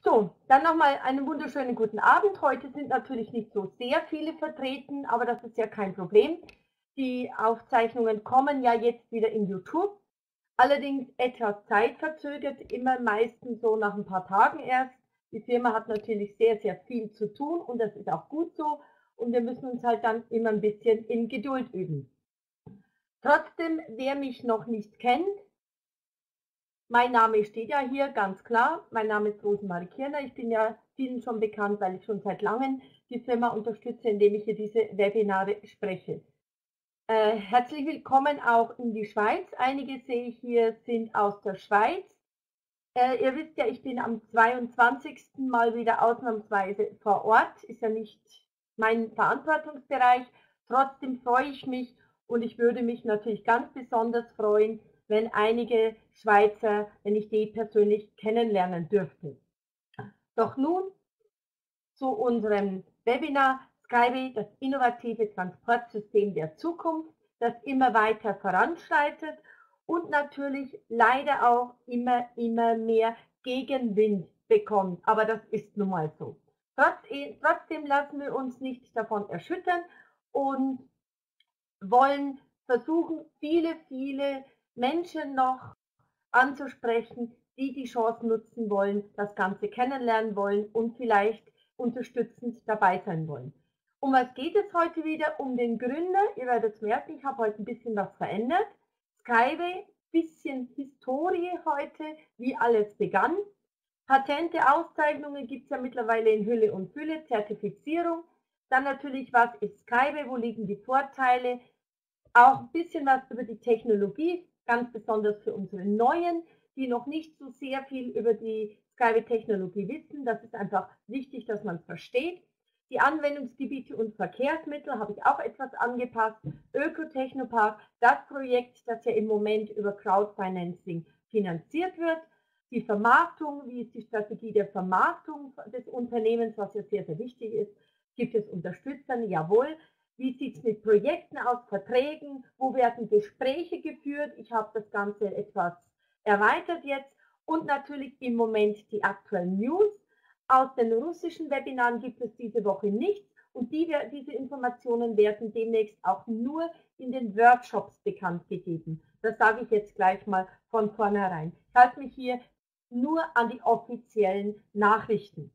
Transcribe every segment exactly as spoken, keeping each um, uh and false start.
So, dann nochmal einen wunderschönen guten Abend. Heute sind natürlich nicht so sehr viele vertreten, aber das ist ja kein Problem. Die Aufzeichnungen kommen ja jetzt wieder in YouTube, allerdings etwas zeitverzögert, immer meistens so nach ein paar Tagen erst. Die Firma hat natürlich sehr, sehr viel zu tun und das ist auch gut so und wir müssen uns halt dann immer ein bisschen in Geduld üben. Trotzdem, wer mich noch nicht kennt, mein Name steht ja hier ganz klar. Mein Name ist Rosemarie Kirner. Ich bin ja vielen schon bekannt, weil ich schon seit langem die Firma unterstütze, indem ich hier diese Webinare spreche. Äh, herzlich willkommen auch in die Schweiz. Einige sehe ich hier sind aus der Schweiz. Äh, ihr wisst ja, ich bin am zweiundzwanzigsten mal wieder ausnahmsweise vor Ort. Ist ja nicht mein Verantwortungsbereich. Trotzdem freue ich mich und ich würde mich natürlich ganz besonders freuen, wenn einige Schweizer, wenn ich die persönlich kennenlernen dürfte. Doch nun zu unserem Webinar Skyway, das innovative Transportsystem der Zukunft, das immer weiter voranschreitet und natürlich leider auch immer, immer mehr Gegenwind bekommt. Aber das ist nun mal so. Trotzdem lassen wir uns nicht davon erschüttern und wollen versuchen, viele, viele Menschen noch anzusprechen, die die Chance nutzen wollen, das Ganze kennenlernen wollen und vielleicht unterstützend dabei sein wollen. Um was geht es heute wieder? Um den Gründer. Ihr werdet merken, ich habe heute ein bisschen was verändert. Skyway, bisschen Historie heute, wie alles begann. Patente, Auszeichnungen gibt es ja mittlerweile in Hülle und Fülle, Zertifizierung. Dann natürlich, was ist Skyway, wo liegen die Vorteile? Auch ein bisschen was über die Technologie, ganz besonders für unsere Neuen, die noch nicht so sehr viel über die Skyway-Technologie wissen. Das ist einfach wichtig, dass man es versteht. Die Anwendungsgebiete und Verkehrsmittel habe ich auch etwas angepasst. Ökotechnopark, das Projekt, das ja im Moment über Crowdfinancing finanziert wird. Die Vermarktung, wie ist die Strategie der Vermarktung des Unternehmens, was ja sehr, sehr wichtig ist. Gibt es Unterstützer? Jawohl. Wie sieht es mit Projekten aus, Verträgen? Wo werden Gespräche geführt? Ich habe das Ganze etwas erweitert jetzt. Und natürlich im Moment die aktuellen News. Aus den russischen Webinaren gibt es diese Woche nichts. Und die, diese Informationen werden demnächst auch nur in den Workshops bekannt gegeben. Das sage ich jetzt gleich mal von vornherein. Ich halte mich hier nur an die offiziellen Nachrichten.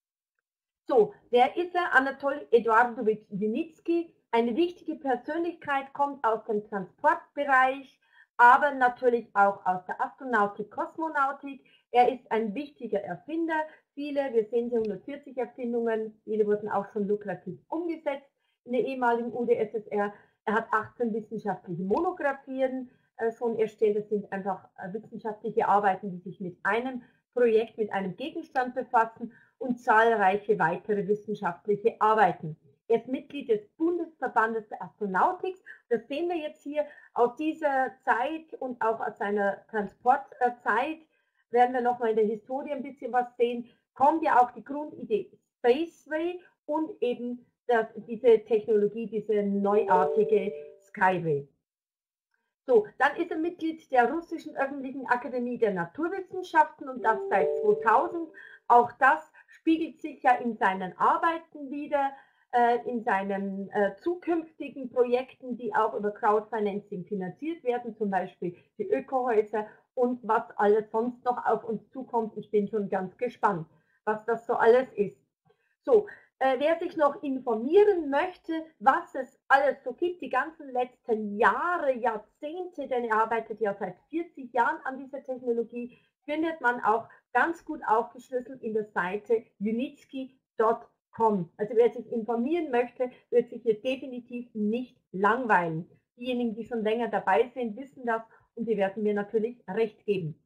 So, wer ist er? Anatol Eduardowitsch Junitski, eine wichtige Persönlichkeit, kommt aus dem Transportbereich, aber natürlich auch aus der Astronautik, Kosmonautik. Er ist ein wichtiger Erfinder. Viele, wir sehen hier hundertvierzig Erfindungen, viele wurden auch schon lukrativ umgesetzt in der ehemaligen U d S S R. Er hat achtzehn wissenschaftliche Monographien äh, schon erstellt. Das sind einfach äh, wissenschaftliche Arbeiten, die sich mit einem Projekt, mit einem Gegenstand befassen und zahlreiche weitere wissenschaftliche Arbeiten. Er ist Mitglied des Bundesverbandes der Astronautik. Das sehen wir jetzt hier aus dieser Zeit und auch aus seiner Transportzeit, werden wir nochmal in der Historie ein bisschen was sehen, kommt ja auch die Grundidee Spaceway und eben das, diese Technologie, diese neuartige Skyway. So, dann ist er Mitglied der Russischen Öffentlichen Akademie der Naturwissenschaften und das seit zweitausend. Auch das spiegelt sich ja in seinen Arbeiten wieder, äh, in seinen äh, zukünftigen Projekten, die auch über Crowdfinancing finanziert werden, zum Beispiel die Ökohäuser und was alles sonst noch auf uns zukommt. Ich bin schon ganz gespannt, was das so alles ist. So, äh, wer sich noch informieren möchte, was es alles so gibt, die ganzen letzten Jahre, Jahrzehnte, denn er arbeitet ja seit vierzig Jahren an dieser Technologie, findet man auch ganz gut aufgeschlüsselt in der Seite junitski punkt com. Also wer sich informieren möchte, wird sich hier definitiv nicht langweilen. Diejenigen, die schon länger dabei sind, wissen das und die werden mir natürlich recht geben.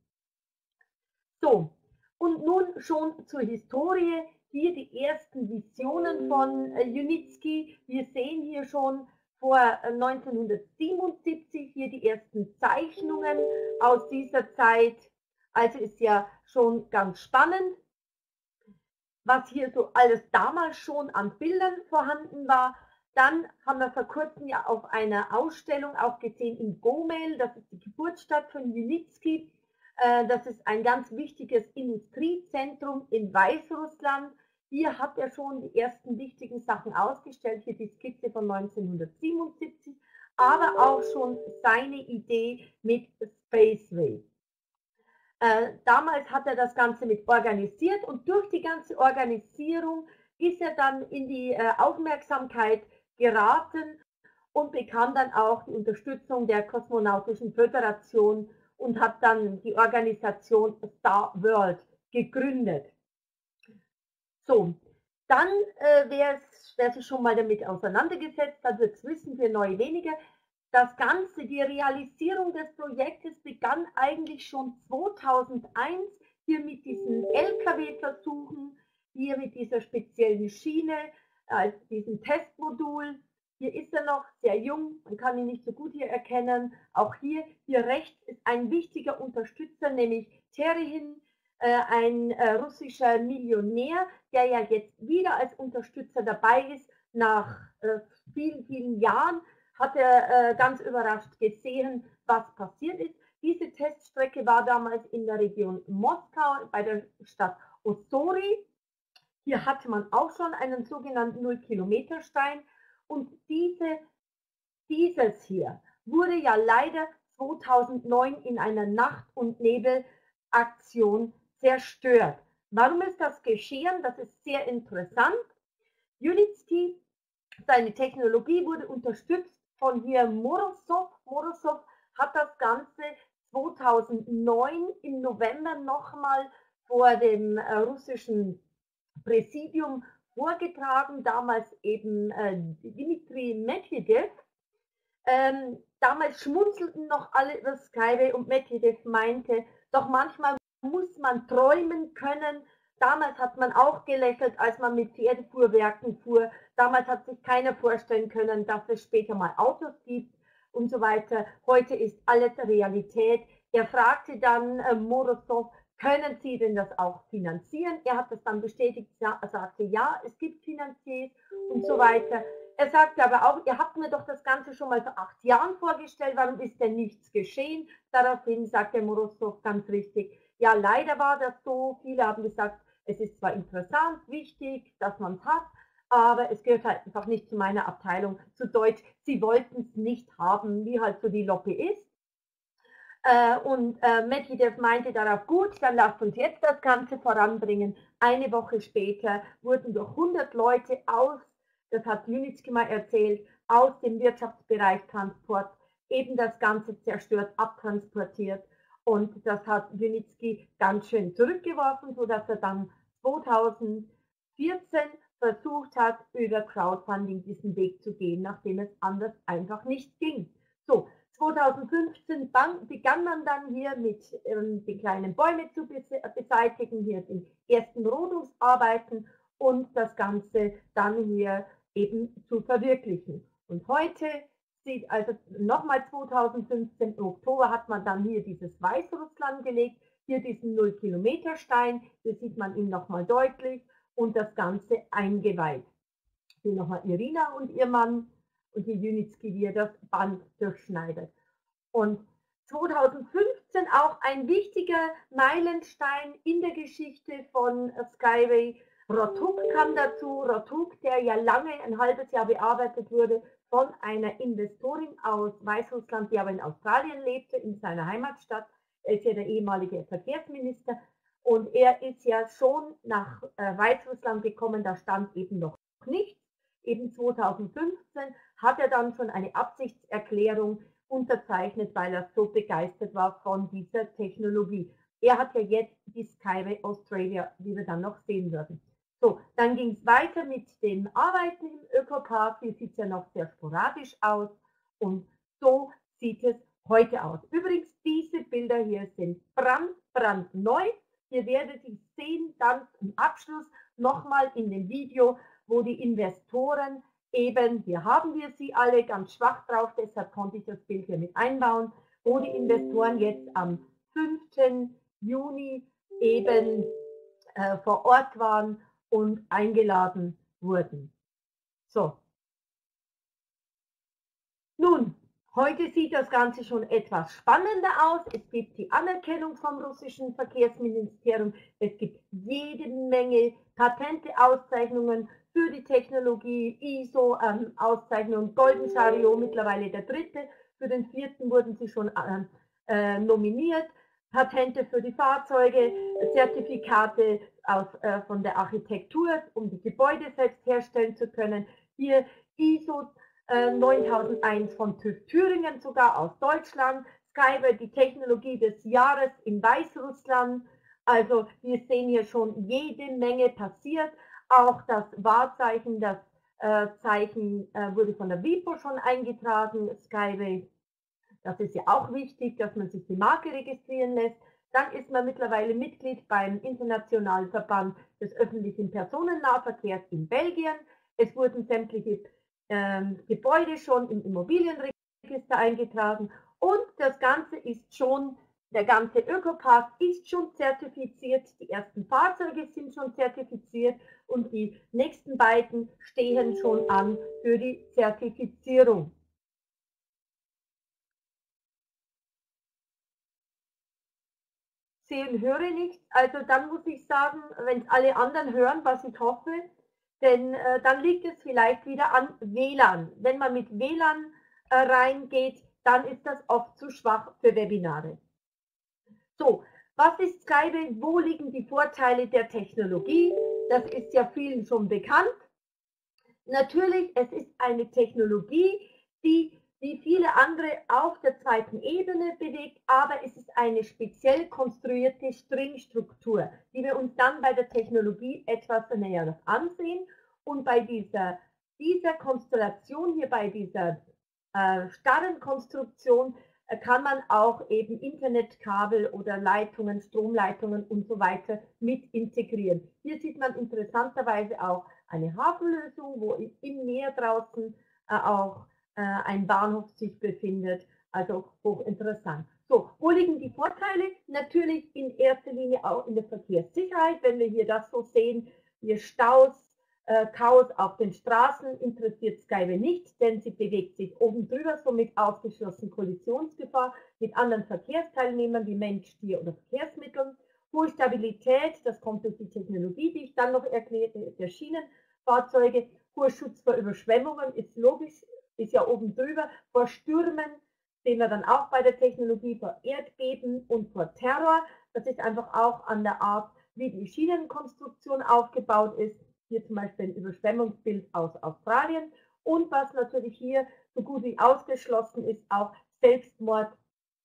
So, und nun schon zur Historie. Hier die ersten Visionen von äh, Junitski. Wir sehen hier schon vor äh, neunzehnhundertsiebenundsiebzig hier die ersten Zeichnungen aus dieser Zeit. Also ist ja schon ganz spannend, was hier so alles damals schon an Bildern vorhanden war. Dann haben wir vor kurzem ja auf einer Ausstellung auch gesehen in Gomel, das ist die Geburtsstadt von Junitski. Äh, das ist ein ganz wichtiges Industriezentrum in Weißrussland. Hier hat er schon die ersten wichtigen Sachen ausgestellt, hier die Skizze von neunzehnhundertsiebenundsiebzig, aber auch schon seine Idee mit Spaceway. Äh, damals hat er das Ganze mit organisiert und durch die ganze Organisierung ist er dann in die äh, Aufmerksamkeit geraten und bekam dann auch die Unterstützung der Kosmonautischen Föderation und hat dann die Organisation Star World gegründet. So, dann, äh, wer, wer sich schon mal damit auseinandergesetzt hat, wird es wissen, für neue weniger. Das Ganze, die Realisierung des Projektes begann eigentlich schon zweitausendeins, hier mit diesen L K W-Versuchen, hier mit dieser speziellen Schiene, als äh, diesem Testmodul. Hier ist er noch sehr jung, man kann ihn nicht so gut hier erkennen. Auch hier, hier rechts ist ein wichtiger Unterstützer, nämlich Terehin, äh, ein äh, russischer Millionär, der ja jetzt wieder als Unterstützer dabei ist. Nach äh, vielen, vielen Jahren hat er äh, ganz überrascht gesehen, was passiert ist. Diese Teststrecke war damals in der Region Moskau bei der Stadt Ossori. Hier hatte man auch schon einen sogenannten Null-Kilometer-Stein. Und diese, dieses hier wurde ja leider zweitausendneun in einer Nacht- und Nebelaktion zerstört. Warum ist das geschehen? Das ist sehr interessant. Junitski, seine Technologie wurde unterstützt von hier Morozov. Morozov hat das Ganze zweitausendneun im November nochmal vor dem äh, russischen Präsidium vorgetragen, damals eben äh, Dmitri Medvedev. Ähm, damals schmunzelten noch alle über Skyway und Medvedev meinte, doch manchmal muss man träumen können. Damals hat man auch gelächelt, als man mit Pferdefuhrwerken fuhr. Damals hat sich keiner vorstellen können, dass es später mal Autos gibt und so weiter. Heute ist alles Realität. Er fragte dann äh, Morozov, können Sie denn das auch finanzieren? Er hat das dann bestätigt, er sagte, ja, es gibt Finanziers und so weiter. Er sagte aber auch, ihr habt mir doch das Ganze schon mal vor acht Jahren vorgestellt, warum ist denn nichts geschehen? Daraufhin sagte Morozov ganz richtig, ja, leider war das so. Viele haben gesagt, es ist zwar interessant, wichtig, dass man es hat, aber es gehört halt einfach nicht zu meiner Abteilung. Zu Deutsch, sie wollten es nicht haben, wie halt so die Lobby ist. Äh, und äh, Medvedev meinte darauf, gut, dann lasst uns jetzt das Ganze voranbringen. Eine Woche später wurden durch hundert Leute aus, das hat Junitski mal erzählt, aus dem Wirtschaftsbereich Transport eben das Ganze zerstört, abtransportiert. Und das hat Junitski ganz schön zurückgeworfen, sodass er dann zweitausendvierzehn versucht hat, über Crowdfunding diesen Weg zu gehen, nachdem es anders einfach nicht ging. So, zweitausendfünfzehn begann man dann hier mit ähm, den kleinen Bäumen zu beseitigen, hier den ersten Rodungsarbeiten und das Ganze dann hier eben zu verwirklichen. Und heute sieht also nochmal zweitausendfünfzehn, im Oktober hat man dann hier dieses Weißrussland gelegt, hier diesen Null-Kilometer-Stein, hier sieht man ihn nochmal deutlich und das Ganze eingeweiht. Hier nochmal Irina und ihr Mann und die Junitski, wie er das Band durchschneidet. Und zweitausendfünfzehn auch ein wichtiger Meilenstein in der Geschichte von Skyway. Rotuk kam dazu, Rotuk, der ja lange, ein halbes Jahr bearbeitet wurde von einer Investorin aus Weißrussland, die aber in Australien lebte, in seiner Heimatstadt. Er ist ja der ehemalige Verkehrsminister und er ist ja schon nach äh, Weißrussland gekommen, da stand eben noch nichts. Eben zweitausendfünfzehn hat er dann schon eine Absichtserklärung unterzeichnet, weil er so begeistert war von dieser Technologie. Er hat ja jetzt die Skyway Australia, wie wir dann noch sehen würden. So, dann ging es weiter mit dem Arbeiten im Ökopark. Hier sieht es ja noch sehr sporadisch aus und so sieht es heute aus. Übrigens, diese Bilder hier sind brand, brandneu. Ihr werdet sie sehen dann im Abschluss nochmal in dem Video, wo die Investoren eben, hier haben wir sie alle ganz schwach drauf, deshalb konnte ich das Bild hier mit einbauen, wo die Investoren jetzt am fünften Juni eben äh, vor Ort waren und eingeladen wurden. So. Nun, Heute sieht das Ganze schon etwas spannender aus. Es gibt die Anerkennung vom russischen Verkehrsministerium. Es gibt jede Menge Patente, Auszeichnungen für die Technologie, I S O-Auszeichnungen, Golden Chariot, mittlerweile der dritte. Für den vierten wurden sie schon äh, äh, nominiert. Patente für die Fahrzeuge, Zertifikate aus, äh, von der Architektur, um die Gebäude selbst herstellen zu können. Hier I S O äh, neuntausendeins von TÜV Thüringen, sogar aus Deutschland. Skyway, die Technologie des Jahres in Weißrussland. Also wir sehen hier schon jede Menge passiert. Auch das Wahrzeichen, das äh, Zeichen äh, wurde von der WIPO schon eingetragen, Skyway. Das ist ja auch wichtig, dass man sich die Marke registrieren lässt. Dann ist man mittlerweile Mitglied beim Internationalen Verband des öffentlichen Personennahverkehrs in Belgien. Es wurden sämtliche ähm, Gebäude schon im Immobilienregister eingetragen und das Ganze ist schon, der ganze Ökopark ist schon zertifiziert. Die ersten Fahrzeuge sind schon zertifiziert und die nächsten beiden stehen schon an für die Zertifizierung. Sehe und höre nichts, also dann muss ich sagen, wenn es alle anderen hören, was ich hoffe, denn äh, dann liegt es vielleicht wieder an W L A N. Wenn man mit W L A N äh, reingeht, dann ist das oft zu schwach für Webinare. So, was ist Skyway? Wo liegen die Vorteile der Technologie? Das ist ja vielen schon bekannt. Natürlich, es ist eine Technologie, die wie viele andere auf der zweiten Ebene bewegt, aber es ist eine speziell konstruierte Stringstruktur, die wir uns dann bei der Technologie etwas näher noch ansehen. Und bei dieser, dieser Konstellation hier, bei dieser äh, starren Konstruktion, äh, kann man auch eben Internetkabel oder Leitungen, Stromleitungen und so weiter mit integrieren. Hier sieht man interessanterweise auch eine Hafenlösung, wo im Meer draußen äh, auch ein Bahnhof sich befindet, also hochinteressant. So, wo liegen die Vorteile? Natürlich in erster Linie auch in der Verkehrssicherheit, wenn wir hier das so sehen, hier Staus, äh, Chaos auf den Straßen interessiert Skyway nicht, denn sie bewegt sich oben drüber, somit ausgeschlossen Kollisionsgefahr mit anderen Verkehrsteilnehmern wie Mensch, Tier oder Verkehrsmitteln. Hohe Stabilität, das kommt durch die Technologie, die ich dann noch erklärte, der Schienenfahrzeuge. Hoher Schutz vor Überschwemmungen ist logisch, ist ja oben drüber, vor Stürmen, sehen wir dann auch bei der Technologie, vor Erdbeben und vor Terror. Das ist einfach auch an der Art, wie die Schienenkonstruktion aufgebaut ist. Hier zum Beispiel ein Überschwemmungsbild aus Australien. Und was natürlich hier so gut wie ausgeschlossen ist, auch Selbstmordtäter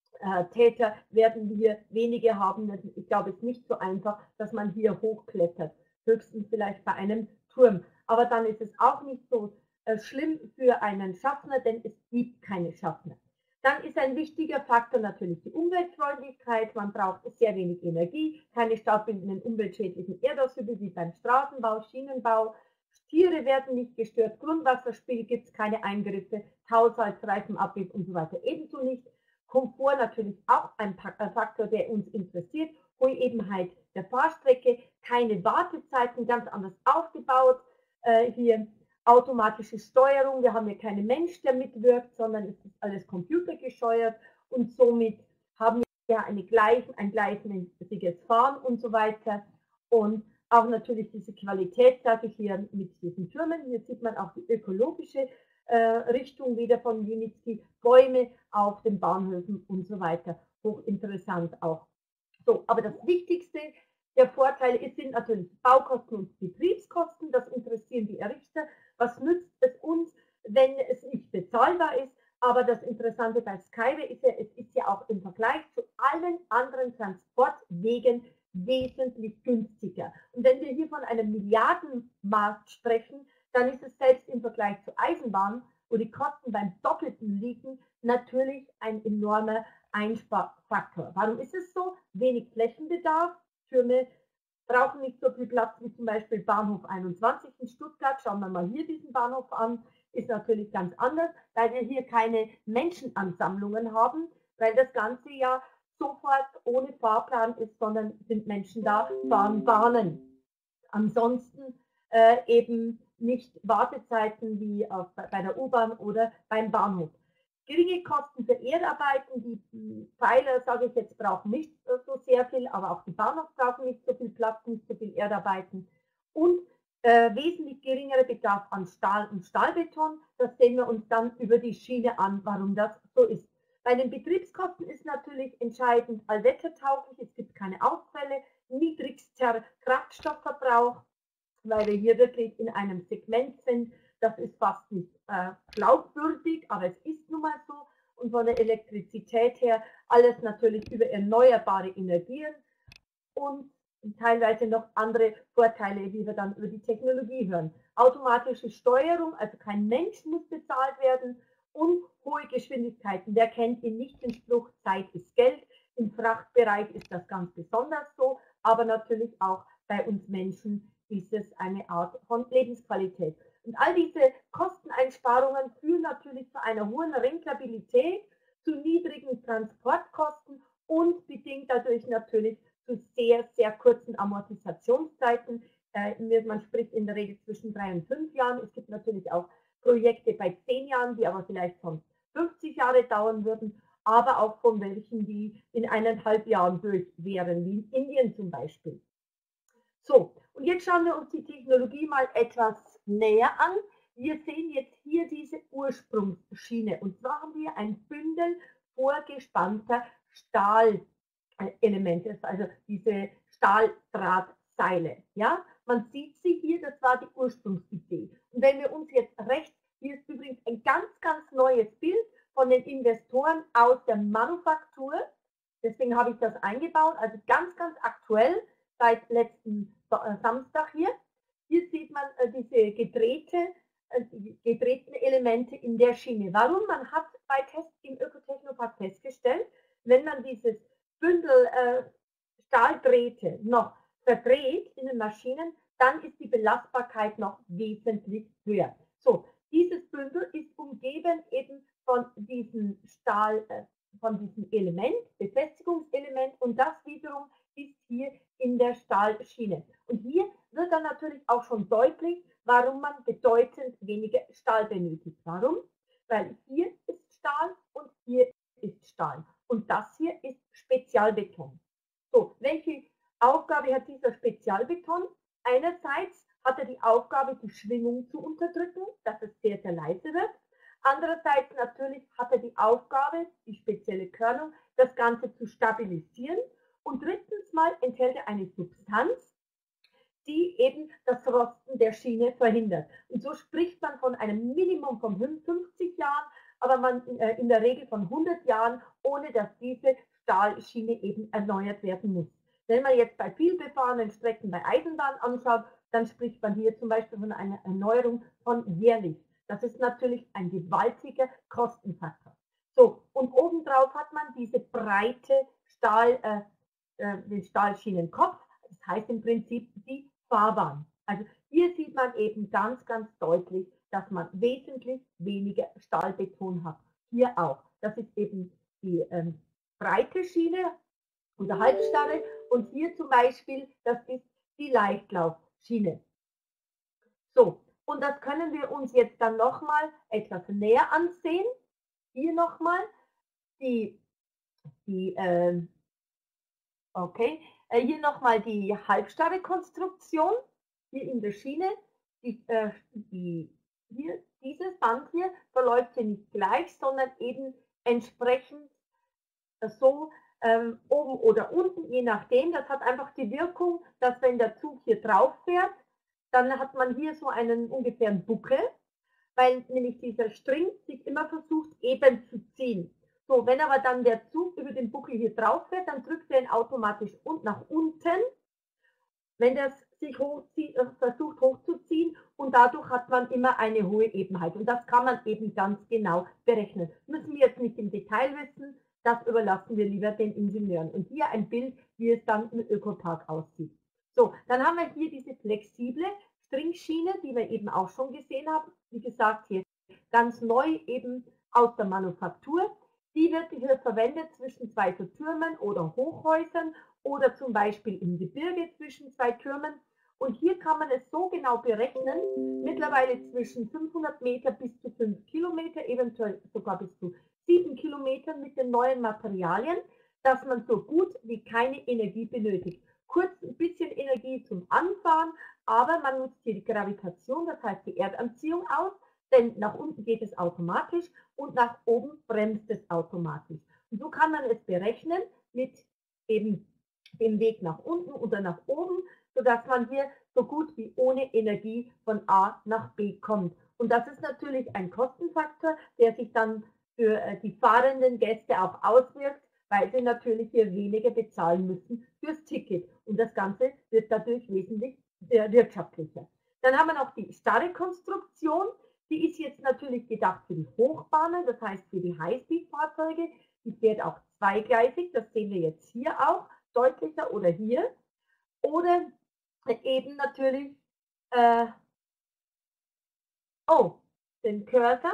werden wir wenige haben. Ich glaube, es ist nicht so einfach, dass man hier hochklettert. Höchstens vielleicht bei einem Turm. Aber dann ist es auch nicht so schlimm für einen Schaffner, denn es gibt keine Schaffner. Dann ist ein wichtiger Faktor natürlich die Umweltfreundlichkeit. Man braucht sehr wenig Energie, keine staubbildenden umweltschädlichen Erdausübe wie beim Straßenbau, Schienenbau. Tiere werden nicht gestört, Grundwasserspiel gibt es keine Eingriffe, Haushalts, Reifenabrieb und so weiter ebenso nicht. Komfort natürlich auch ein Faktor, der uns interessiert. Hohe Ebenheit der Fahrstrecke, keine Wartezeiten, ganz anders aufgebaut. Äh, hier automatische Steuerung, wir haben hier keinen Mensch, der mitwirkt, sondern es ist alles computergesteuert und somit haben wir ja eine gleichen, ein gleichmäßiges Fahren und so weiter. Und auch natürlich diese Qualität, sage ich hier mit diesen Türmen. Hier sieht man auch die ökologische äh, Richtung wieder von Unity, Bäume auf den Bahnhöfen und so weiter. Hochinteressant auch. So, aber das Wichtigste der Vorteile sind natürlich Baukosten und Betriebskosten. Das interessieren die Errichter. Was nützt es uns, wenn es nicht bezahlbar ist? Aber das Interessante bei Skyway ist ja, es ist ja auch im Vergleich zu allen anderen Transportwegen wesentlich günstiger. Und wenn wir hier von einem Milliardenmarkt sprechen, dann ist es selbst im Vergleich zur Eisenbahn, wo die Kosten beim Doppelten liegen, natürlich ein enormer Einsparfaktor. Warum ist es so? Wenig Flächenbedarf, Türme brauchen nicht so viel Platz wie zum Beispiel Bahnhof einundzwanzig in Stuttgart. Schauen wir mal hier diesen Bahnhof an. Ist natürlich ganz anders, weil wir hier keine Menschenansammlungen haben, weil das Ganze ja sofort ohne Fahrplan ist, sondern sind Menschen da, fahren Bahnen. Ansonsten äh, eben nicht Wartezeiten wie auf, bei der U-Bahn oder beim Bahnhof. Geringe Kosten für Erdarbeiten, die Pfeiler, sage ich jetzt, brauchen nicht so sehr viel, aber auch die Bahnhof brauchen nicht so viel Platz, nicht so viel Erdarbeiten und äh, wesentlich geringerer Bedarf an Stahl und Stahlbeton. Das sehen wir uns dann über die Schiene an, warum das so ist. Bei den Betriebskosten ist natürlich entscheidend allwettertauglich, es gibt keine Ausfälle, niedrigster Kraftstoffverbrauch, weil wir hier wirklich in einem Segment sind, das ist fast nicht äh, glaubwürdig, aber es ist nun mal so. Und von der Elektrizität her alles natürlich über erneuerbare Energien und teilweise noch andere Vorteile, wie wir dann über die Technologie hören. Automatische Steuerung, also kein Mensch muss bezahlt werden und hohe Geschwindigkeiten. Wer kennt ihn nicht, den Spruch, Zeit ist Geld. Im Frachtbereich ist das ganz besonders so, aber natürlich auch bei uns Menschen ist es eine Art von Lebensqualität. Und all diese Kosteneinsparungen führen natürlich zu einer hohen Rentabilität, zu niedrigen Transportkosten und bedingt dadurch natürlich zu sehr, sehr kurzen Amortisationszeiten. Äh, man spricht in der Regel zwischen drei und fünf Jahren. Es gibt natürlich auch Projekte bei zehn Jahren, die aber vielleicht sonst fünfzig Jahre dauern würden, aber auch von welchen, die in eineinhalb Jahren durch wären, wie in Indien zum Beispiel. So, und jetzt schauen wir uns die Technologie mal etwas näher an. Wir sehen jetzt hier diese Ursprungsschiene und zwar haben wir ein Bündel vorgespannter Stahlelemente, also diese Stahldrahtseile. Ja? Man sieht sie hier, das war die Ursprungsidee. Und wenn wir uns jetzt rechts, hier ist übrigens ein ganz, ganz neues Bild von den Investoren aus der Manufaktur, deswegen habe ich das eingebaut, also ganz, ganz aktuell, seit letzten Samstag hier. Hier sieht man äh, diese gedrehte, äh, gedrehten Elemente in der Schiene. Warum? Man hat bei Tests im Ökotechnopark festgestellt, wenn man dieses Bündel äh, Stahldrähte noch verdreht in den Maschinen, dann ist die Belastbarkeit noch wesentlich höher. So, dieses Bündel ist umgeben eben von diesem Stahl, äh, von diesem Element, Befestigungselement und das wiederum ist hier in der Stahlschiene. Und hier wird dann natürlich auch schon deutlich, warum man bedeutend weniger Stahl benötigt. Warum? Weil hier ist Stahl und hier ist Stahl. Und das hier ist Spezialbeton. So, welche Aufgabe hat dieser Spezialbeton? Einerseits hat er die Aufgabe, die Schwingung zu unterdrücken, dass es sehr, sehr leise wird. Andererseits natürlich hat er die Aufgabe, die spezielle Körnung, das Ganze zu stabilisieren. Und drittens mal enthält er eine Substanz, die eben das Rosten der Schiene verhindert. Und so spricht man von einem Minimum von fünfzig Jahren, aber man äh, in der Regel von hundert Jahren, ohne dass diese Stahlschiene eben erneuert werden muss. Wenn man jetzt bei vielbefahrenen Strecken bei Eisenbahn anschaut, dann spricht man hier zum Beispiel von einer Erneuerung von jährlich. Das ist natürlich ein gewaltiger Kostenfaktor. So, und obendrauf hat man diese breite Stahl, äh, äh, den Stahlschienenkopf, das heißt im Prinzip die Fahrbahn. Also hier sieht man eben ganz, ganz deutlich, dass man wesentlich weniger Stahlbeton hat. Hier auch. Das ist eben die ähm, breite Schiene oder Halbstarre und hier zum Beispiel, das ist die Leichtlaufschiene. So, und das können wir uns jetzt dann nochmal etwas näher ansehen. Hier nochmal die, die äh, okay, äh, hier nochmal die halbstarre Konstruktion, hier in der Schiene. Die, äh, die, hier, dieses Band hier verläuft hier nicht gleich, sondern eben entsprechend äh, so ähm, oben oder unten, je nachdem. Das hat einfach die Wirkung, dass wenn der Zug hier drauf fährt, dann hat man hier so einen ungefähren Buckel, weil nämlich dieser String sich immer versucht eben zu ziehen. So, wenn aber dann der Zug über den Buckel hier drauf fährt, dann drückt er ihn automatisch und nach unten, wenn das sich hochzieht, äh, versucht hochzuziehen und dadurch hat man immer eine hohe Ebenheit und das kann man eben ganz genau berechnen. Müssen wir jetzt nicht im Detail wissen, das überlassen wir lieber den Ingenieuren. Und hier ein Bild, wie es dann im Ökopark aussieht. So, dann haben wir hier diese flexible Stringschiene, die wir eben auch schon gesehen haben. Wie gesagt, hier ganz neu eben aus der Manufaktur. Die wird hier verwendet zwischen zwei so Türmen oder Hochhäusern oder zum Beispiel im Gebirge zwischen zwei Türmen. Und hier kann man es so genau berechnen, mittlerweile zwischen fünfhundert Meter bis zu fünf Kilometer, eventuell sogar bis zu sieben Kilometern mit den neuen Materialien, dass man so gut wie keine Energie benötigt. Kurz ein bisschen Energie zum Anfahren, aber man nutzt hier die Gravitation, das heißt die Erdanziehung aus, denn nach unten geht es automatisch und nach oben bremst es automatisch. Und so kann man es berechnen mit eben dem Weg nach unten oder nach oben, sodass man hier so gut wie ohne Energie von A nach B kommt. Und das ist natürlich ein Kostenfaktor, der sich dann für die fahrenden Gäste auch auswirkt, weil sie natürlich hier weniger bezahlen müssen fürs Ticket. Und das Ganze wird dadurch wesentlich wirtschaftlicher. Dann haben wir noch die starre Konstruktion. Die ist jetzt natürlich gedacht für die Hochbahnen, das heißt für die Highspeed-Fahrzeuge. Die fährt auch zweigleisig, das sehen wir jetzt hier auch deutlicher oder hier. Oder eben natürlich, äh, oh, den Cursor.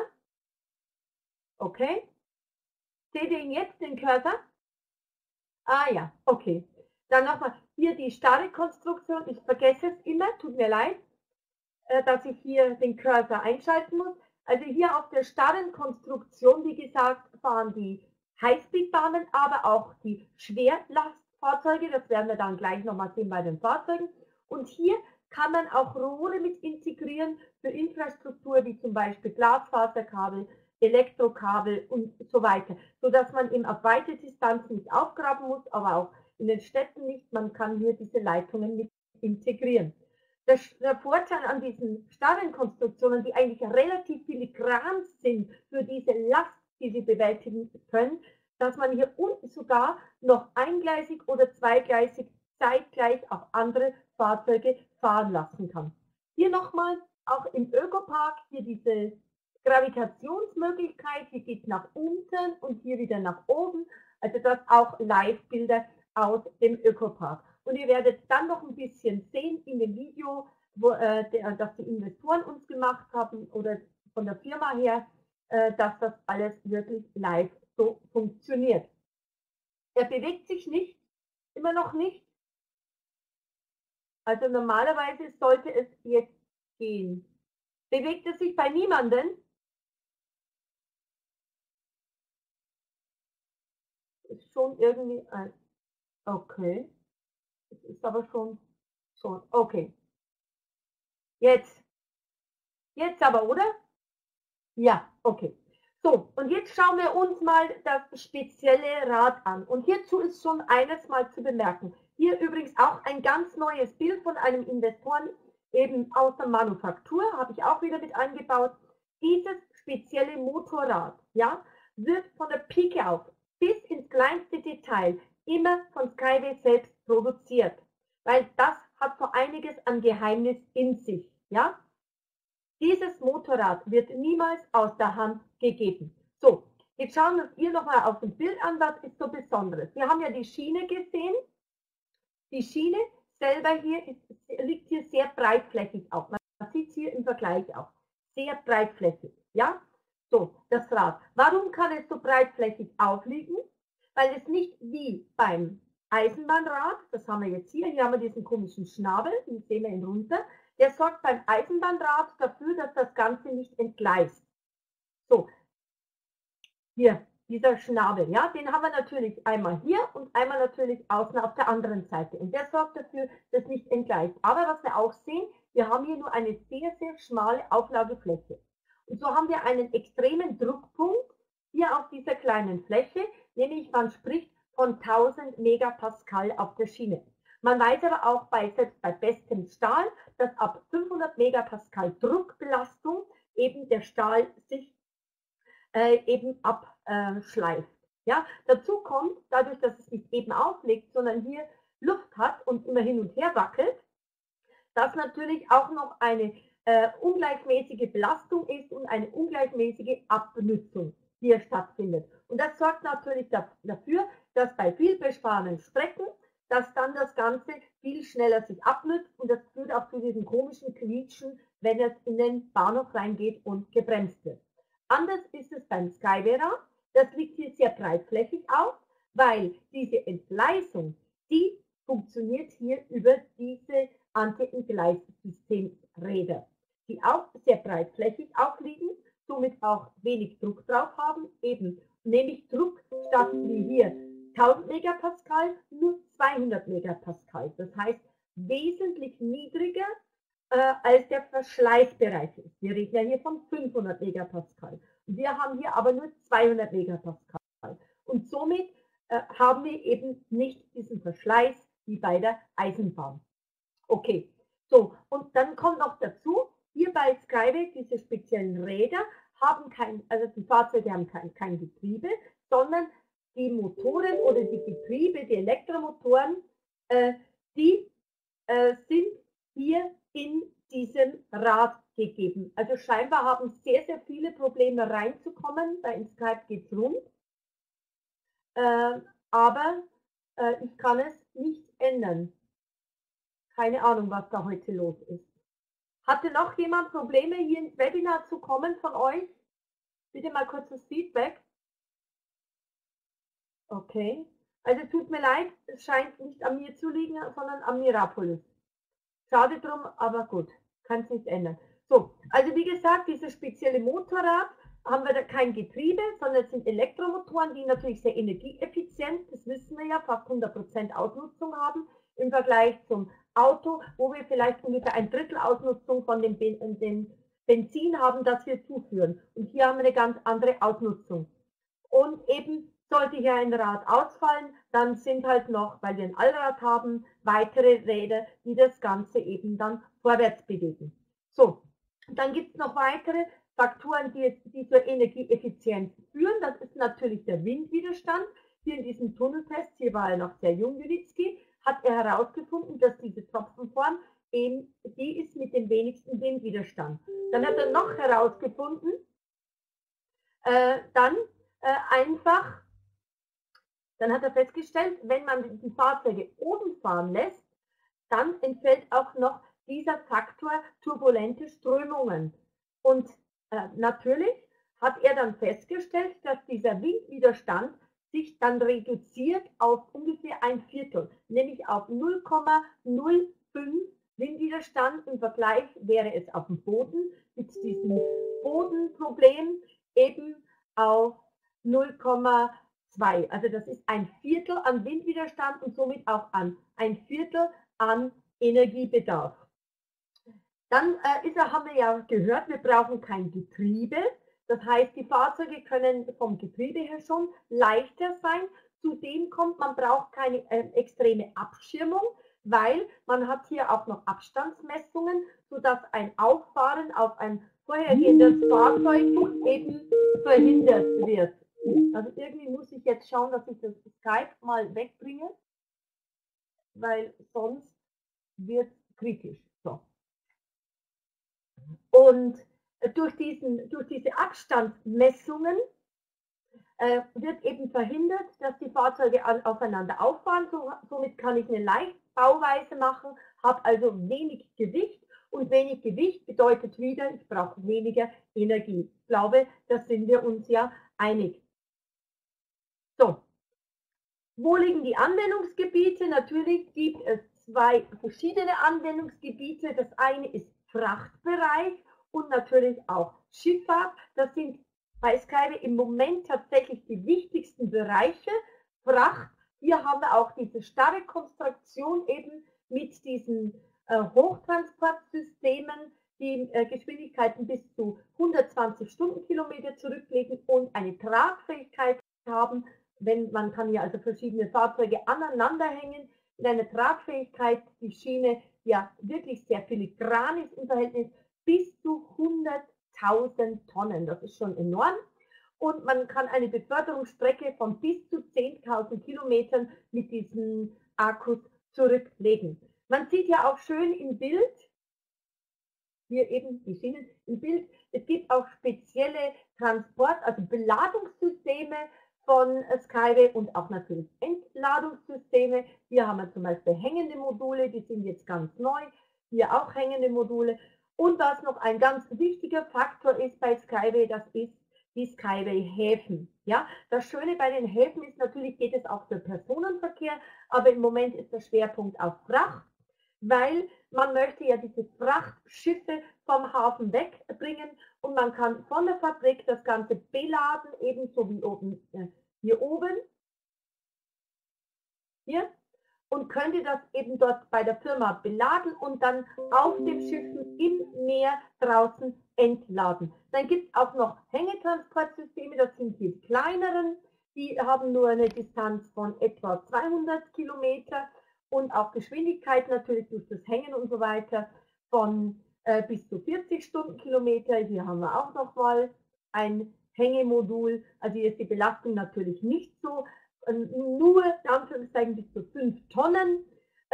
Okay. Seht ihr ihn jetzt, den Cursor? Ah ja, okay. Dann nochmal hier die starre Konstruktion. Ich vergesse es immer, tut mir leid, dass ich hier den Cursor einschalten muss. Also hier auf der starren Konstruktion, wie gesagt, fahren die Highspeedbahnen, aber auch die Schwerlastfahrzeuge. Das werden wir dann gleich nochmal sehen bei den Fahrzeugen. Und hier kann man auch Rohre mit integrieren für Infrastruktur, wie zum Beispiel Glasfaserkabel, Elektrokabel und so weiter, sodass man eben auf weite Distanzen nicht aufgraben muss, aber auch in den Städten nicht. Man kann hier diese Leitungen mit integrieren. Der, der Vorteil an diesen starren Konstruktionen, die eigentlich relativ filigran sind für diese Last, die sie bewältigen können, dass man hier unten sogar noch eingleisig oder zweigleisig zeitgleich auch andere Fahrzeuge fahren lassen kann. Hier nochmal, auch im Ökopark, hier diese Gravitationsmöglichkeit, hier geht nach unten und hier wieder nach oben, also das auch Live-Bilder aus dem Ökopark. Und ihr werdet dann noch ein bisschen sehen in dem Video, wo, äh, der, das die Investoren uns gemacht haben oder von der Firma her, äh, dass das alles wirklich live so funktioniert. Er bewegt sich nicht, immer noch nicht. Also normalerweise sollte es jetzt gehen. Bewegt es sich bei niemandem? Ist schon irgendwie ein... Okay. Es ist aber schon... schon. Okay. Jetzt. Jetzt aber, oder? Ja, okay. So, und jetzt schauen wir uns mal das spezielle Rad an. Und hierzu ist schon eines mal zu bemerken. Hier übrigens auch ein ganz neues Bild von einem Investoren, eben aus der Manufaktur, habe ich auch wieder mit eingebaut. Dieses spezielle Motorrad, ja, wird von der Pike auf bis ins kleinste Detail immer von Skyway selbst produziert. Weil das hat so einiges an Geheimnis in sich, ja. Dieses Motorrad wird niemals aus der Hand gegeben. So, jetzt schauen wir uns hier nochmal auf das Bild an, was ist so Besonderes. Wir haben ja die Schiene gesehen. Die Schiene selber hier ist, liegt hier sehr breitflächig auf. Man sieht es hier im Vergleich auch. Sehr breitflächig, ja? So, das Rad. Warum kann es so breitflächig aufliegen? Weil es nicht wie beim Eisenbahnrad, das haben wir jetzt hier, hier haben wir diesen komischen Schnabel, den sehen wir ihn runter, der sorgt beim Eisenbahnrad dafür, dass das Ganze nicht entgleist. So, hier, dieser Schnabel, ja, den haben wir natürlich einmal hier und einmal natürlich außen auf der anderen Seite. Und der sorgt dafür, dass nicht entgleist. Aber was wir auch sehen, wir haben hier nur eine sehr, sehr schmale Auflagefläche. Und so haben wir einen extremen Druckpunkt hier auf dieser kleinen Fläche, nämlich man spricht von tausend Megapascal auf der Schiene. Man weiß aber auch bei, selbst bei bestem Stahl, dass ab fünfhundert Megapascal Druckbelastung eben der Stahl sich äh, eben abschleift. Äh, ja? Dazu kommt, dadurch, dass es nicht eben aufliegt, sondern hier Luft hat und immer hin und her wackelt, dass natürlich auch noch eine äh, ungleichmäßige Belastung ist und eine ungleichmäßige Abnutzung hier stattfindet. Und das sorgt natürlich dafür, dass bei vielbefahrenen Strecken, dass dann das Ganze viel schneller sich abnutzt und das führt auch zu diesem komischen Quietschen, wenn es in den Bahnhof reingeht und gebremst wird. Anders ist es beim Skyway-Rad, das liegt hier sehr breitflächig auf, weil diese Entgleisung, die funktioniert hier über diese Anti-Entgleissystemräder, die auch sehr breitflächig aufliegen, somit auch wenig Druck drauf haben, eben nämlich Druck statt wie hier tausend Megapascal, nur zweihundert Megapascal. Das heißt, wesentlich niedriger äh, als der Verschleißbereich ist. Wir reden ja hier von fünfhundert Megapascal. Wir haben hier aber nur zweihundert Megapascal. Und somit äh, haben wir eben nicht diesen Verschleiß wie bei der Eisenbahn. Okay, so, und dann kommt noch dazu, hier bei Skyway, diese speziellen Räder, haben kein, also die Fahrzeuge haben kein, kein Getriebe, sondern die Motoren oder die Getriebe, die Elektromotoren, äh, die äh, sind hier in diesem Rad gegeben. Also scheinbar haben sehr, sehr viele Probleme reinzukommen, bei Skype geht es rund, äh, aber äh, ich kann es nicht ändern. Keine Ahnung, was da heute los ist. Hatte noch jemand Probleme, hier ins Webinar zu kommen von euch? Bitte mal kurzes Feedback. Okay. Also tut mir leid, es scheint nicht an mir zu liegen, sondern am Mirapolis. Schade drum, aber gut, kann es nicht ändern. So, also wie gesagt, dieses spezielle Motorrad haben wir da kein Getriebe, sondern es sind Elektromotoren, die natürlich sehr energieeffizient, das wissen wir ja, fast hundert Prozent Ausnutzung haben im Vergleich zum Auto, wo wir vielleicht ungefähr ein Drittel Ausnutzung von dem, Ben dem Benzin haben, das wir zuführen. Und hier haben wir eine ganz andere Ausnutzung. Und eben sollte hier ein Rad ausfallen, dann sind halt noch, weil wir ein Allrad haben, weitere Räder, die das Ganze eben dann vorwärts bewegen. So, dann gibt es noch weitere Faktoren, die, die zur Energieeffizienz führen. Das ist natürlich der Windwiderstand. Hier in diesem Tunneltest, hier war er noch sehr jung, Junitzki, hat er herausgefunden, dass diese Tropfenform eben die ist mit dem wenigsten Windwiderstand. Dann hat er noch herausgefunden, äh, dann äh, einfach, dann hat er festgestellt, wenn man die Fahrzeuge oben fahren lässt, dann entfällt auch noch dieser Faktor turbulente Strömungen. Und äh, natürlich hat er dann festgestellt, dass dieser Windwiderstand sich dann reduziert auf ungefähr ein Viertel, nämlich auf null Komma null fünf Windwiderstand. Im Vergleich wäre es auf dem Boden mit diesem Bodenproblem eben auf null Komma zwei. Also das ist ein Viertel an Windwiderstand und somit auch an ein Viertel an Energiebedarf. Dann äh, ist, haben wir ja gehört, wir brauchen kein Getriebe. Das heißt, die Fahrzeuge können vom Getriebe her schon leichter sein. Zudem kommt, man braucht keine äh, extreme Abschirmung, weil man hat hier auch noch Abstandsmessungen, sodass ein Auffahren auf ein vorhergehendes Fahrzeug eben verhindert wird. Also irgendwie muss ich jetzt schauen, dass ich das Skype mal wegbringe, weil sonst wird es kritisch. So. Und durch, diesen, durch diese Abstandsmessungen äh, wird eben verhindert, dass die Fahrzeuge an, aufeinander auffahren. So, somit kann ich eine Leichtbauweise machen, habe also wenig Gewicht. Und wenig Gewicht bedeutet wieder, ich brauche weniger Energie. Ich glaube, da sind wir uns ja einig. So, wo liegen die Anwendungsgebiete? Natürlich gibt es zwei verschiedene Anwendungsgebiete. Das eine ist Frachtbereich und natürlich auch Schifffahrt. Das sind bei Skyway im Moment tatsächlich die wichtigsten Bereiche. Fracht, hier haben wir auch diese starre Konstruktion eben mit diesen äh, Hochtransportsystemen, die äh, Geschwindigkeiten bis zu hundertzwanzig Stundenkilometer zurücklegen und eine Tragfähigkeit haben. Wenn, man kann hier also verschiedene Fahrzeuge aneinander hängen, in einer Tragfähigkeit, die Schiene ja wirklich sehr filigran ist im Verhältnis, bis zu hunderttausend Tonnen. Das ist schon enorm. Und man kann eine Beförderungsstrecke von bis zu zehntausend Kilometern mit diesen Akkus zurücklegen. Man sieht ja auch schön im Bild, hier eben die Schienen im Bild, es gibt auch spezielle Transport-, also Beladungssysteme von Skyway und auch natürlich Entladungssysteme. Hier haben wir zum Beispiel hängende Module, die sind jetzt ganz neu, hier auch hängende Module. Und was noch ein ganz wichtiger Faktor ist bei Skyway, das ist die Skyway-Häfen. Ja, das Schöne bei den Häfen ist natürlich, geht es auch für Personenverkehr, aber im Moment ist der Schwerpunkt auf Fracht. weil man möchte ja diese Frachtschiffe vom Hafen wegbringen und man kann von der Fabrik das Ganze beladen, ebenso wie oben, äh, hier oben, hier, und könnte das eben dort bei der Firma beladen und dann auf den Schiffen im Meer draußen entladen. Dann gibt es auch noch Hängetransportsysteme, das sind die kleineren, die haben nur eine Distanz von etwa zweihundert Kilometer und auch Geschwindigkeit natürlich durch das Hängen und so weiter von äh, bis zu vierzig Stundenkilometer. Hier haben wir auch noch mal ein Hängemodul, also hier ist die Belastung natürlich nicht so, nur in Anführungszeichen bis zu fünf Tonnen.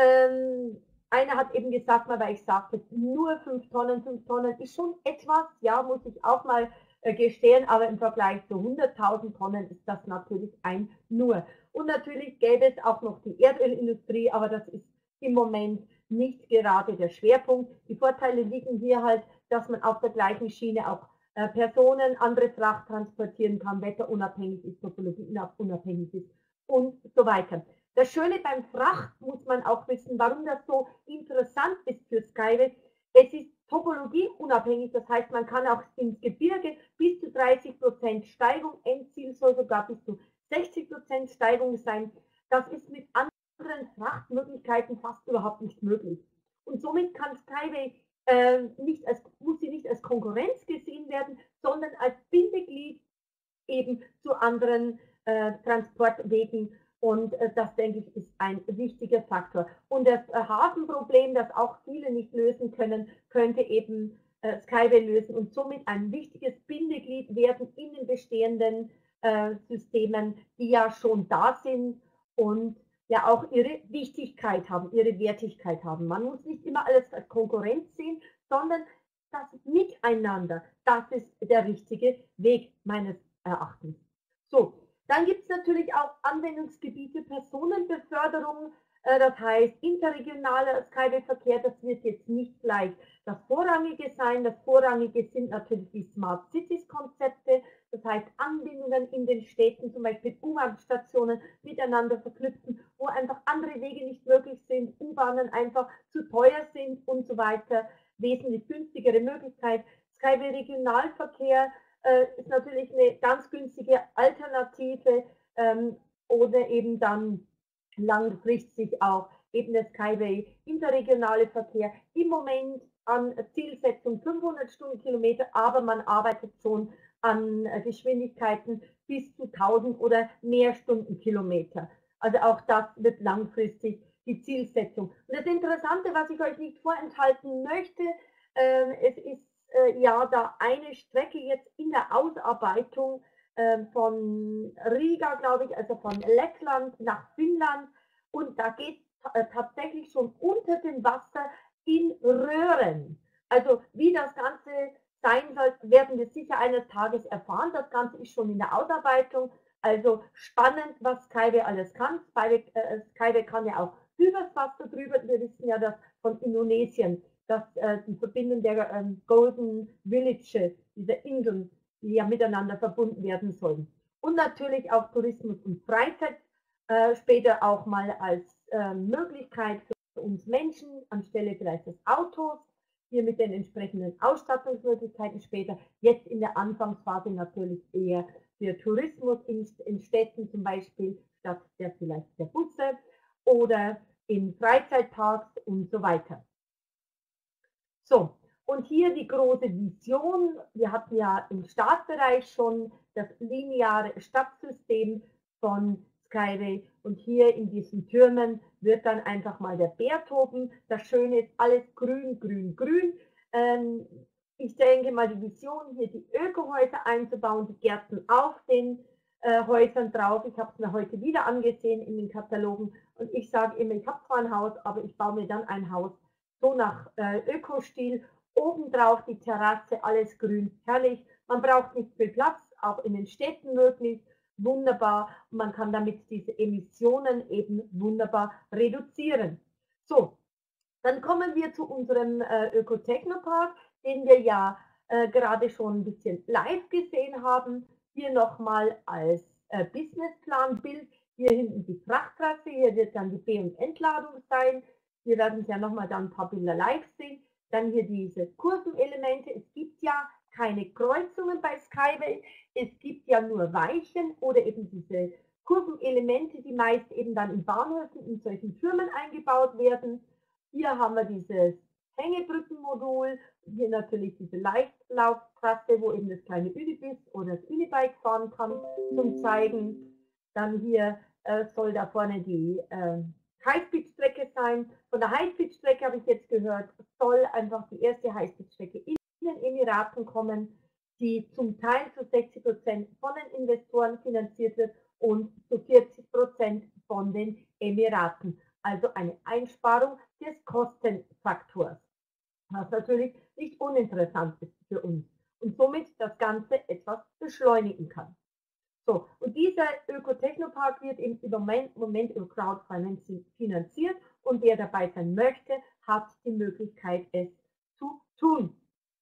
Ähm, einer hat eben gesagt, mal, weil ich sagte, nur fünf Tonnen, fünf Tonnen ist schon etwas, ja, muss ich auch mal äh, gestehen, aber im Vergleich zu hunderttausend Tonnen ist das natürlich ein Nur. Und natürlich gäbe es auch noch die Erdölindustrie, aber das ist im Moment nicht gerade der Schwerpunkt. Die Vorteile liegen hier halt, dass man auf der gleichen Schiene auch äh, Personen, andere Fracht transportieren kann, wetterunabhängig ist, topologieunabhängig ist und so weiter. Das Schöne beim Fracht muss man auch wissen, warum das so interessant ist für Skyway. Es ist topologieunabhängig, das heißt, man kann auch ins Gebirge bis zu dreißig Prozent Steigung, Endziel soll sogar bis zu sechzig Prozent Steigung sein. Das ist mit anderen Frachtmöglichkeiten fast überhaupt nicht möglich. Und somit kann Skyway äh, nicht als, muss sie nicht als Konkurrenz gesehen werden, sondern als Bindeglied eben zu anderen äh, Transportwegen. Und äh, das, denke ich, ist ein wichtiger Faktor. Und das äh, Hafenproblem, das auch viele nicht lösen können, könnte eben äh, Skyway lösen und somit ein wichtiges Bindeglied werden in den bestehenden äh, Systemen, die ja schon da sind und ja auch ihre Wichtigkeit haben, ihre Wertigkeit haben. Man muss nicht immer alles als Konkurrenz sehen, sondern das Miteinander, das ist der richtige Weg meines Erachtens. So, dann gibt es natürlich auch Anwendungsgebiete Personenbeförderung, äh, das heißt interregionaler Skyway-Verkehr, das wird jetzt nicht gleich das Vorrangige sein. Das Vorrangige sind natürlich die Smart Cities-Konzepte, das heißt Anbindungen in den Städten, zum Beispiel U-Bahn-Stationen miteinander verknüpfen, wo einfach andere Wege nicht möglich sind, U-Bahnen einfach zu teuer sind und so weiter. Wesentlich günstigere Möglichkeit. Skyway Regionalverkehr äh, ist natürlich eine ganz günstige Alternative ähm, oder eben dann langfristig auch eben der Skyway interregionale Verkehr. Im Moment an Zielsetzung fünfhundert Stundenkilometer, aber man arbeitet schon an Geschwindigkeiten bis zu tausend oder mehr Stundenkilometer. Also auch das wird langfristig die Zielsetzung. Und das Interessante, was ich euch nicht vorenthalten möchte, äh, es ist äh, ja da eine Strecke jetzt in der Ausarbeitung äh, von Riga, glaube ich, also von Lettland nach Finnland. Und da geht äh, tatsächlich schon unter dem Wasser in Röhren. Also wie das Ganze sein soll, werden wir sicher eines Tages erfahren. Das Ganze ist schon in der Ausarbeitung. Also spannend, was Skyway alles kann. Skyway, äh, Skyway kann ja auch übers Wasser drüber. Wir wissen ja, dass von Indonesien, dass äh, die Verbindung der ähm, Golden Village, dieser Inseln, die ja miteinander verbunden werden sollen. Und natürlich auch Tourismus und Freizeit, äh, später auch mal als äh, Möglichkeit für uns Menschen, anstelle vielleicht des Autos, hier mit den entsprechenden Ausstattungsmöglichkeiten später, jetzt in der Anfangsphase natürlich eher für Tourismus in, in Städten zum Beispiel, statt der vielleicht der Busse oder in Freizeitparks und so weiter. So, und hier die große Vision. Wir hatten ja im Startbereich schon das lineare Stadtsystem von Skyway und hier in diesen Türmen wird dann einfach mal der Bär toben. Das Schöne ist alles grün, grün, grün. Ähm, ich denke mal die Vision, hier die Ökohäuser einzubauen, die Gärten auf den äh, Häusern drauf. Ich habe es mir heute wieder angesehen in den Katalogen und ich sage immer, ich habe zwar ein Haus, aber ich baue mir dann ein Haus so nach äh, Ökostil. Obendrauf die Terrasse, alles grün, herrlich. Man braucht nicht viel Platz, auch in den Städten möglich. Wunderbar. Und man kann damit diese Emissionen eben wunderbar reduzieren. So, dann kommen wir zu unserem äh, Ökotechnopark, den wir ja äh, gerade schon ein bisschen live gesehen haben. Hier nochmal als äh, Businessplanbild. Hier hinten die Frachttrasse, hier wird dann die Be- und Entladung sein. Wir werden ja nochmal dann ein paar Bilder live sehen. Dann hier diese Kurvenelemente. Es gibt ja keine Kreuzungen bei Skyway. Es gibt ja nur Weichen oder eben diese Kurvenelemente, die meist eben dann in Bahnhöfen, in solchen Türmen eingebaut werden. Hier haben wir dieses Hängebrückenmodul, hier natürlich diese Leichtlauftrasse, wo eben das kleine Unibus oder das Unibike fahren kann, zum Zeigen. Dann hier äh, soll da vorne die äh, Highspeed-Strecke sein. Von der Highspeed-Strecke habe ich jetzt gehört, soll einfach die erste Highspeed-Strecke in den Emiraten kommen, die zum Teil zu sechzig Prozent von den Investoren finanziert wird und zu vierzig Prozent von den Emiraten. Also eine Einsparung des Kostenfaktors, was natürlich nicht uninteressant ist für uns und somit das Ganze etwas beschleunigen kann. So, und dieser Öko-Technopark wird im Moment, Moment über Crowdfunding finanziert und wer dabei sein möchte, hat die Möglichkeit, es zu tun.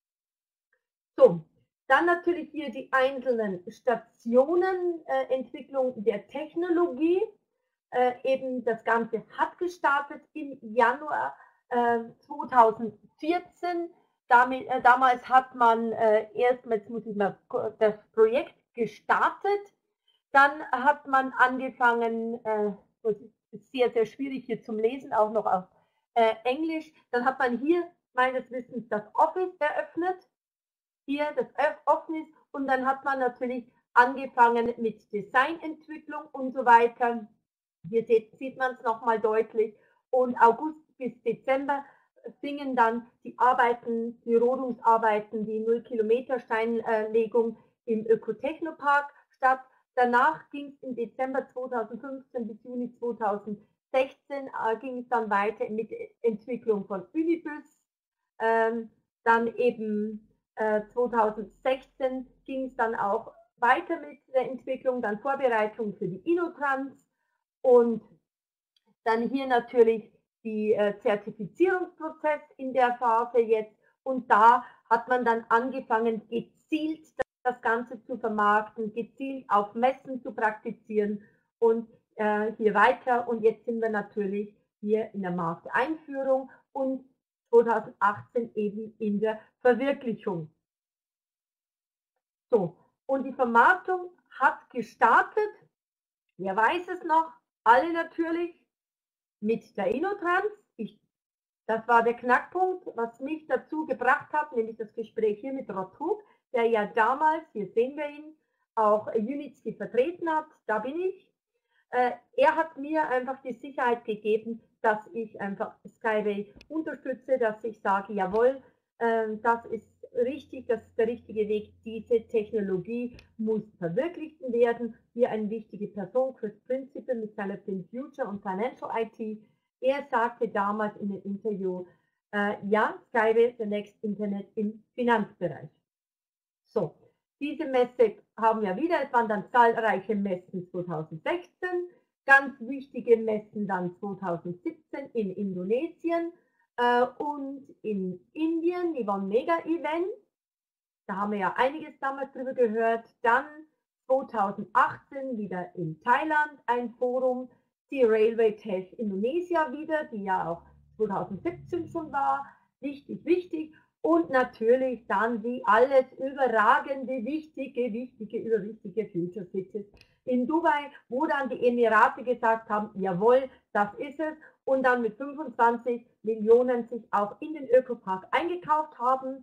So, dann natürlich hier die einzelnen Stationen, äh, Entwicklung der Technologie. Äh, eben das Ganze hat gestartet im Januar äh, zweitausendvierzehn. Damit, äh, damals hat man äh, erstmal, jetzt muss ich mal das Projekt gestartet, dann hat man angefangen, äh, das ist sehr, sehr schwierig hier zum Lesen, auch noch auf äh, Englisch, dann hat man hier meines Wissens das Office eröffnet, hier das Office und dann hat man natürlich angefangen mit Designentwicklung und so weiter. Hier sieht man es nochmal deutlich und August bis Dezember fingen dann die Arbeiten, die Rodungsarbeiten, die Null-Kilometer-Steinlegung im Öko-Technopark statt. Danach ging es im Dezember zweitausendfünfzehn bis Juni zweitausendsechzehn äh, ging es dann weiter mit Entwicklung von Unibus. Ähm, dann eben äh, zweitausendsechzehn ging es dann auch weiter mit der Entwicklung, dann Vorbereitung für die InnoTrans und dann hier natürlich die äh, Zertifizierungsprozess in der Phase jetzt und da hat man dann angefangen gezielt das Ganze zu vermarkten, gezielt auf Messen zu praktizieren und äh, hier weiter. Und jetzt sind wir natürlich hier in der Markteinführung und zweitausendachtzehn eben in der Verwirklichung. So, und die Vermarktung hat gestartet, wer weiß es noch, alle natürlich, mit der InnoTrans. Ich, das war der Knackpunkt, was mich dazu gebracht hat, nämlich das Gespräch hier mit Rothug, der ja damals, hier sehen wir ihn, auch Unitsky vertreten hat, da bin ich. Äh, er hat mir einfach die Sicherheit gegeben, dass ich einfach Skyway unterstütze, dass ich sage, jawohl, äh, das ist richtig, das ist der richtige Weg, diese Technologie muss verwirklicht werden. Hier eine wichtige Person, Chris Principal mit seiner Fin Future und Financial I T. Er sagte damals in dem Interview, äh, ja, Skyway, the next Internet im Finanzbereich. So, diese Messe haben wir wieder, es waren dann zahlreiche Messen zweitausendsechzehn, ganz wichtige Messen dann zweitausendsiebzehn in Indonesien äh, und in Indien, die waren Mega-Event, da haben wir ja einiges damals drüber gehört, dann zweitausendachtzehn wieder in Thailand ein Forum, die Railway Tech Indonesia wieder, die ja auch zweitausendsiebzehn schon war, wichtig, wichtig. Und natürlich dann die alles überragende, wichtige, wichtige, überwichtige Future Cities in Dubai, wo dann die Emirate gesagt haben, jawohl, das ist es. Und dann mit fünfundzwanzig Millionen sich auch in den Ökopark eingekauft haben.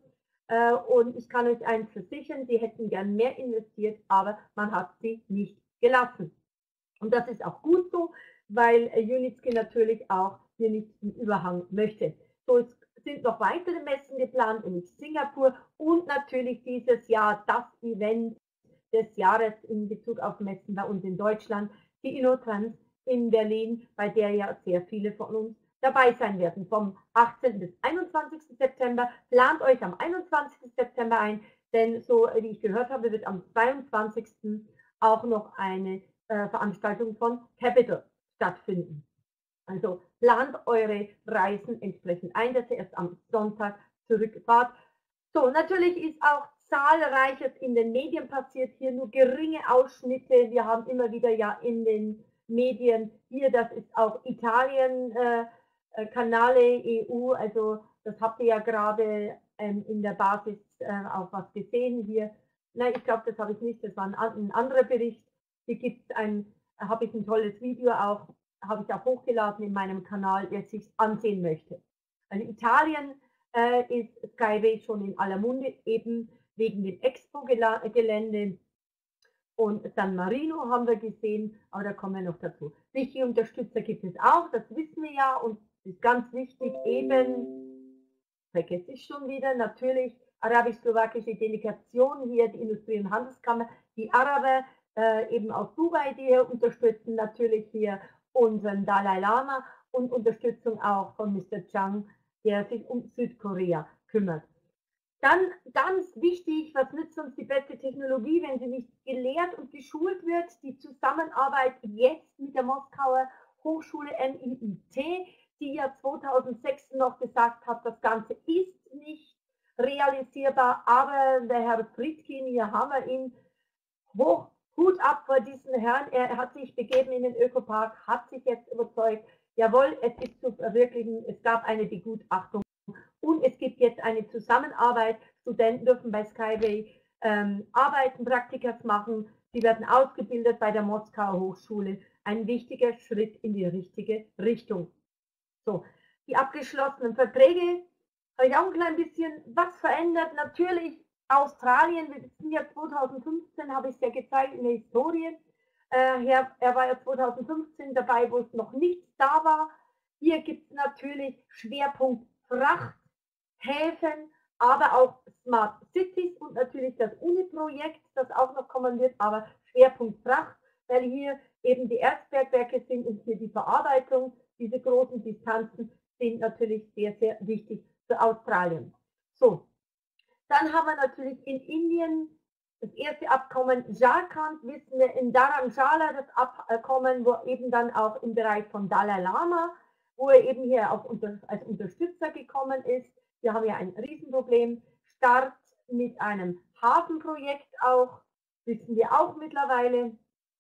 Und ich kann euch eins versichern, sie hätten gern mehr investiert, aber man hat sie nicht gelassen. Und das ist auch gut so, weil Unitsky natürlich auch hier nicht einen Überhang möchte. So, es sind noch weitere Messen geplant, nämlich Singapur und natürlich dieses Jahr das Event des Jahres in Bezug auf Messen bei uns in Deutschland, die InnoTrans in Berlin, bei der ja sehr viele von uns dabei sein werden. Vom achtzehnten bis einundzwanzigsten September. Plant euch am einundzwanzigsten September ein, denn so wie ich gehört habe, wird am zweiundzwanzigsten auch noch eine äh, Veranstaltung von Capital stattfinden. Also plant eure Reisen entsprechend ein, dass ihr erst am Sonntag zurückfahrt. So, natürlich ist auch zahlreiches in den Medien passiert, hier nur geringe Ausschnitte. Wir haben immer wieder ja in den Medien, hier, das ist auch Italien, äh, äh, Kanale E U, also das habt ihr ja gerade ähm, in der Basis äh, auch was gesehen hier. Nein, ich glaube, das habe ich nicht, das war ein, ein anderer Bericht. Hier gibt es ein, habe ich ein tolles Video auch, habe ich auch hochgeladen in meinem Kanal, wer sich ansehen möchte. Also Italien äh, ist Skyway schon in aller Munde, eben wegen dem Expo-Gelände. Und San Marino haben wir gesehen, aber da kommen wir noch dazu. Wichtige Unterstützer gibt es auch, das wissen wir ja, und ist ganz wichtig eben, vergesse ich schon wieder, natürlich arabisch-slowakische Delegation hier, die Industrie- und Handelskammer, die Araber äh, eben aus Dubai, die hier unterstützen, natürlich hier unseren Dalai Lama und Unterstützung auch von Mister Chang, der sich um Südkorea kümmert. Dann ganz wichtig, was nützt uns die beste Technologie, wenn sie nicht gelehrt und geschult wird? Die Zusammenarbeit jetzt mit der Moskauer Hochschule M I I T, die ja zweitausendsechs noch gesagt hat, das Ganze ist nicht realisierbar, aber der Herr Friedkin, hier haben wir ihn, hoch, Hut ab vor diesen Herrn, er hat sich begeben in den Ökopark, hat sich jetzt überzeugt, jawohl, es ist zu verwirklichen, es gab eine Begutachtung. Und es gibt jetzt eine Zusammenarbeit. Studenten dürfen bei Skyway ähm, arbeiten, Praktikas machen. Sie werden ausgebildet bei der Moskauer Hochschule. Ein wichtiger Schritt in die richtige Richtung. So, die abgeschlossenen Verträge. Habe ich auch ein klein bisschen was verändert. Natürlich Australien. Wir sind ja zweitausendfünfzehn, habe ich es ja gezeigt in der Historie. Äh, er, er war ja zweitausendfünfzehn dabei, wo es noch nichts da war. Hier gibt es natürlich Schwerpunkt Fracht. Häfen, aber auch Smart Cities und natürlich das Uni-Projekt, das auch noch kommen wird, aber Schwerpunkt Fracht, weil hier eben die Erzbergwerke sind und hier die Verarbeitung, diese großen Distanzen sind natürlich sehr, sehr wichtig für Australien. So, dann haben wir natürlich in Indien das erste Abkommen Jharkhand, wissen wir in Dharamshala das Abkommen, wo eben dann auch im Bereich von Dalai Lama, wo er eben hier auch unter, als Unterstützer gekommen ist. Wir haben ja ein Riesenproblem. Start mit einem Hafenprojekt auch, wissen wir auch mittlerweile.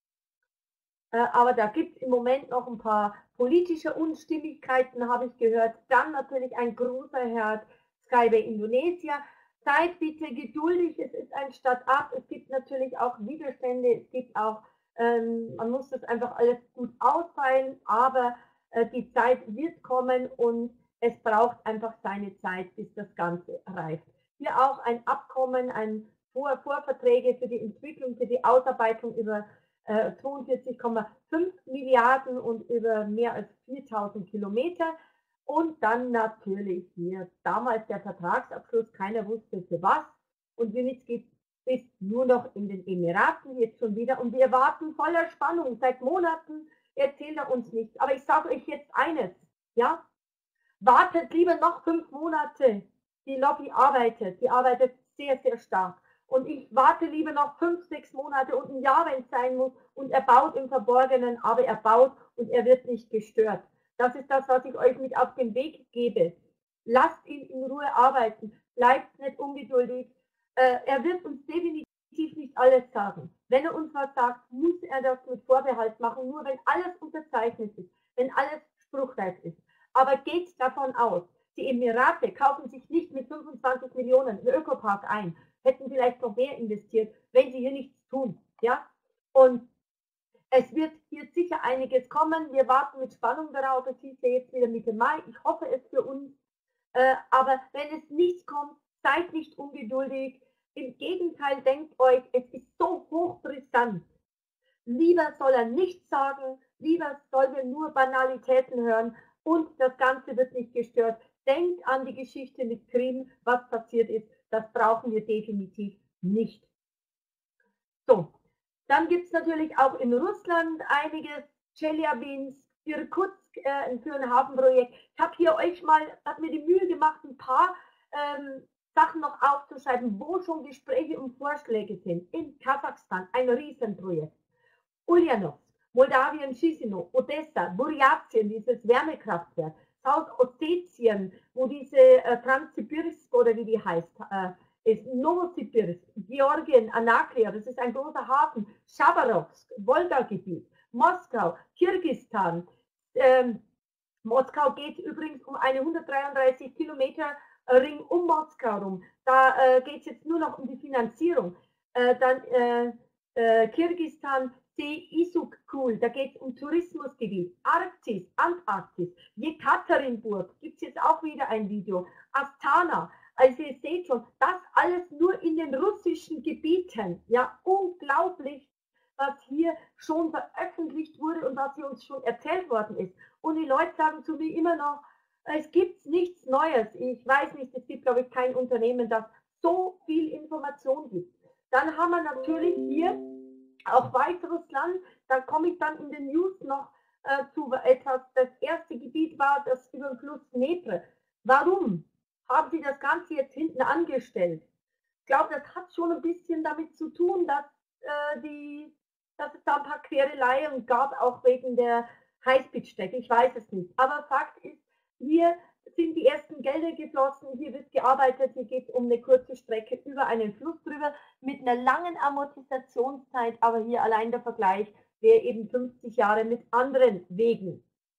Äh, aber da gibt es im Moment noch ein paar politische Unstimmigkeiten, habe ich gehört. Dann natürlich ein großer Herd, Skyway Indonesia. Seid bitte geduldig, es ist ein Start-up. Es gibt natürlich auch Widerstände, es gibt auch, ähm, man muss das einfach alles gut ausfeilen, aber äh, die Zeit wird kommen und es braucht einfach seine Zeit, bis das Ganze reift. Hier auch ein Abkommen, ein Vor Vorverträge für die Entwicklung, für die Ausarbeitung über äh, zweiundvierzig Komma fünf Milliarden und über mehr als viertausend Kilometer. Und dann natürlich hier damals der Vertragsabschluss, keiner wusste für was. Und Winitz ist nur noch in den Emiraten jetzt schon wieder. Und wir warten voller Spannung. Seit Monaten erzählt er uns nichts. Aber ich sage euch jetzt eines, ja, wartet lieber noch fünf Monate. Die Lobby arbeitet, die arbeitet sehr, sehr stark. Und ich warte lieber noch fünf, sechs Monate und ein Jahr, wenn es sein muss. Und er baut im Verborgenen, aber er baut und er wird nicht gestört. Das ist das, was ich euch mit auf den Weg gebe. Lasst ihn in Ruhe arbeiten. Bleibt nicht ungeduldig. Äh, er wird uns definitiv nicht alles sagen. Wenn er uns was sagt, muss er das mit Vorbehalt machen. Nur wenn alles unterzeichnet ist, wenn alles spruchreif ist. Aber geht davon aus, die Emirate kaufen sich nicht mit fünfundzwanzig Millionen in Ökopark ein, hätten vielleicht noch mehr investiert, wenn sie hier nichts tun. Ja? Und es wird hier sicher einiges kommen. Wir warten mit Spannung darauf. Es hieß ja jetzt wieder Mitte Mai. Ich hoffe es für uns. Äh, aber wenn es nicht kommt, seid nicht ungeduldig. Im Gegenteil, denkt euch, es ist so hochbrisant. Lieber soll er nichts sagen, lieber sollen wir nur Banalitäten hören. Und das Ganze wird nicht gestört. Denkt an die Geschichte mit Krim, was passiert ist. Das brauchen wir definitiv nicht. So, dann gibt es natürlich auch in Russland einiges. Chelyabinsk, Irkutsk äh, für ein Hafenprojekt. Ich habe hier euch mal, hat mir die Mühe gemacht, ein paar ähm, Sachen noch aufzuschreiben, wo schon Gespräche und Vorschläge sind. In Kasachstan ein Riesenprojekt. Ulyanovsk, Moldawien, Chisinau, Odessa, Buryatien, dieses Wärmekraftwerk, Südossetien, wo diese äh, Transsibirsk oder wie die heißt, äh, ist Novosibirsk, Georgien, Anaklia, das ist ein großer Hafen, Chabarovsk, Wolga-Gebiet, Moskau, Kirgisistan, ähm, Moskau geht übrigens um eine hundertdreiunddreißig Kilometer Ring um Moskau rum. Da äh, geht es jetzt nur noch um die Finanzierung. Äh, dann äh, äh, Kirgisistan, See Issyk-Kul, da geht es um Tourismusgebiet. Arktis, Antarktis, Jekaterinburg, gibt es jetzt auch wieder ein Video. Astana, also ihr seht schon, das alles nur in den russischen Gebieten. Ja, unglaublich, was hier schon veröffentlicht wurde und was hier uns schon erzählt worden ist. Und die Leute sagen zu mir immer noch, es gibt nichts Neues. Ich weiß nicht, es gibt, glaube ich, kein Unternehmen, das so viel Information gibt. Dann haben wir natürlich hier auch Weißrussland. Da komme ich dann in den News noch äh, zu etwas. Das erste Gebiet war das über den Fluss Dnepr. Warum haben sie das Ganze jetzt hinten angestellt? Ich glaube, das hat schon ein bisschen damit zu tun, dass, äh, die, dass es da ein paar Quereleien gab, auch wegen der Highspeed-Strecke. Ich weiß es nicht. Aber Fakt ist, hier sind die ersten Gelder geflossen, hier wird gearbeitet, hier geht es um eine kurze Strecke über einen Fluss drüber mit einer langen Amortisationszeit, aber hier allein der Vergleich wäre eben fünfzig Jahre mit anderen Wegen.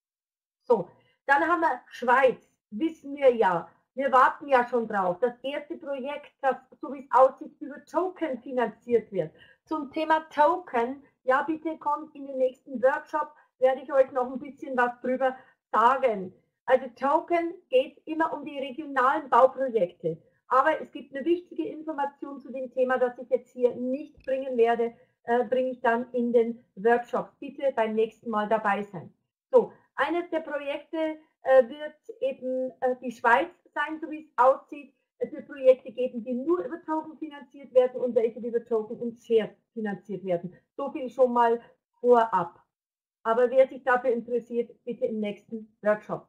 So, dann haben wir Schweiz, wissen wir ja, wir warten ja schon drauf. Das erste Projekt, das, so wie es aussieht, über Token finanziert wird. Zum Thema Token, ja bitte kommt in den nächsten Workshop, werde ich euch noch ein bisschen was drüber sagen. Also Token geht immer um die regionalen Bauprojekte. Aber es gibt eine wichtige Information zu dem Thema, das ich jetzt hier nicht bringen werde, äh, bringe ich dann in den Workshops. Bitte beim nächsten Mal dabei sein. So, eines der Projekte äh, wird eben äh, die Schweiz sein, so wie es aussieht. Es wird Projekte geben, die nur über Token finanziert werden und welche die über Token und Shares finanziert werden. So viel schon mal vorab. Aber wer sich dafür interessiert, bitte im nächsten Workshop.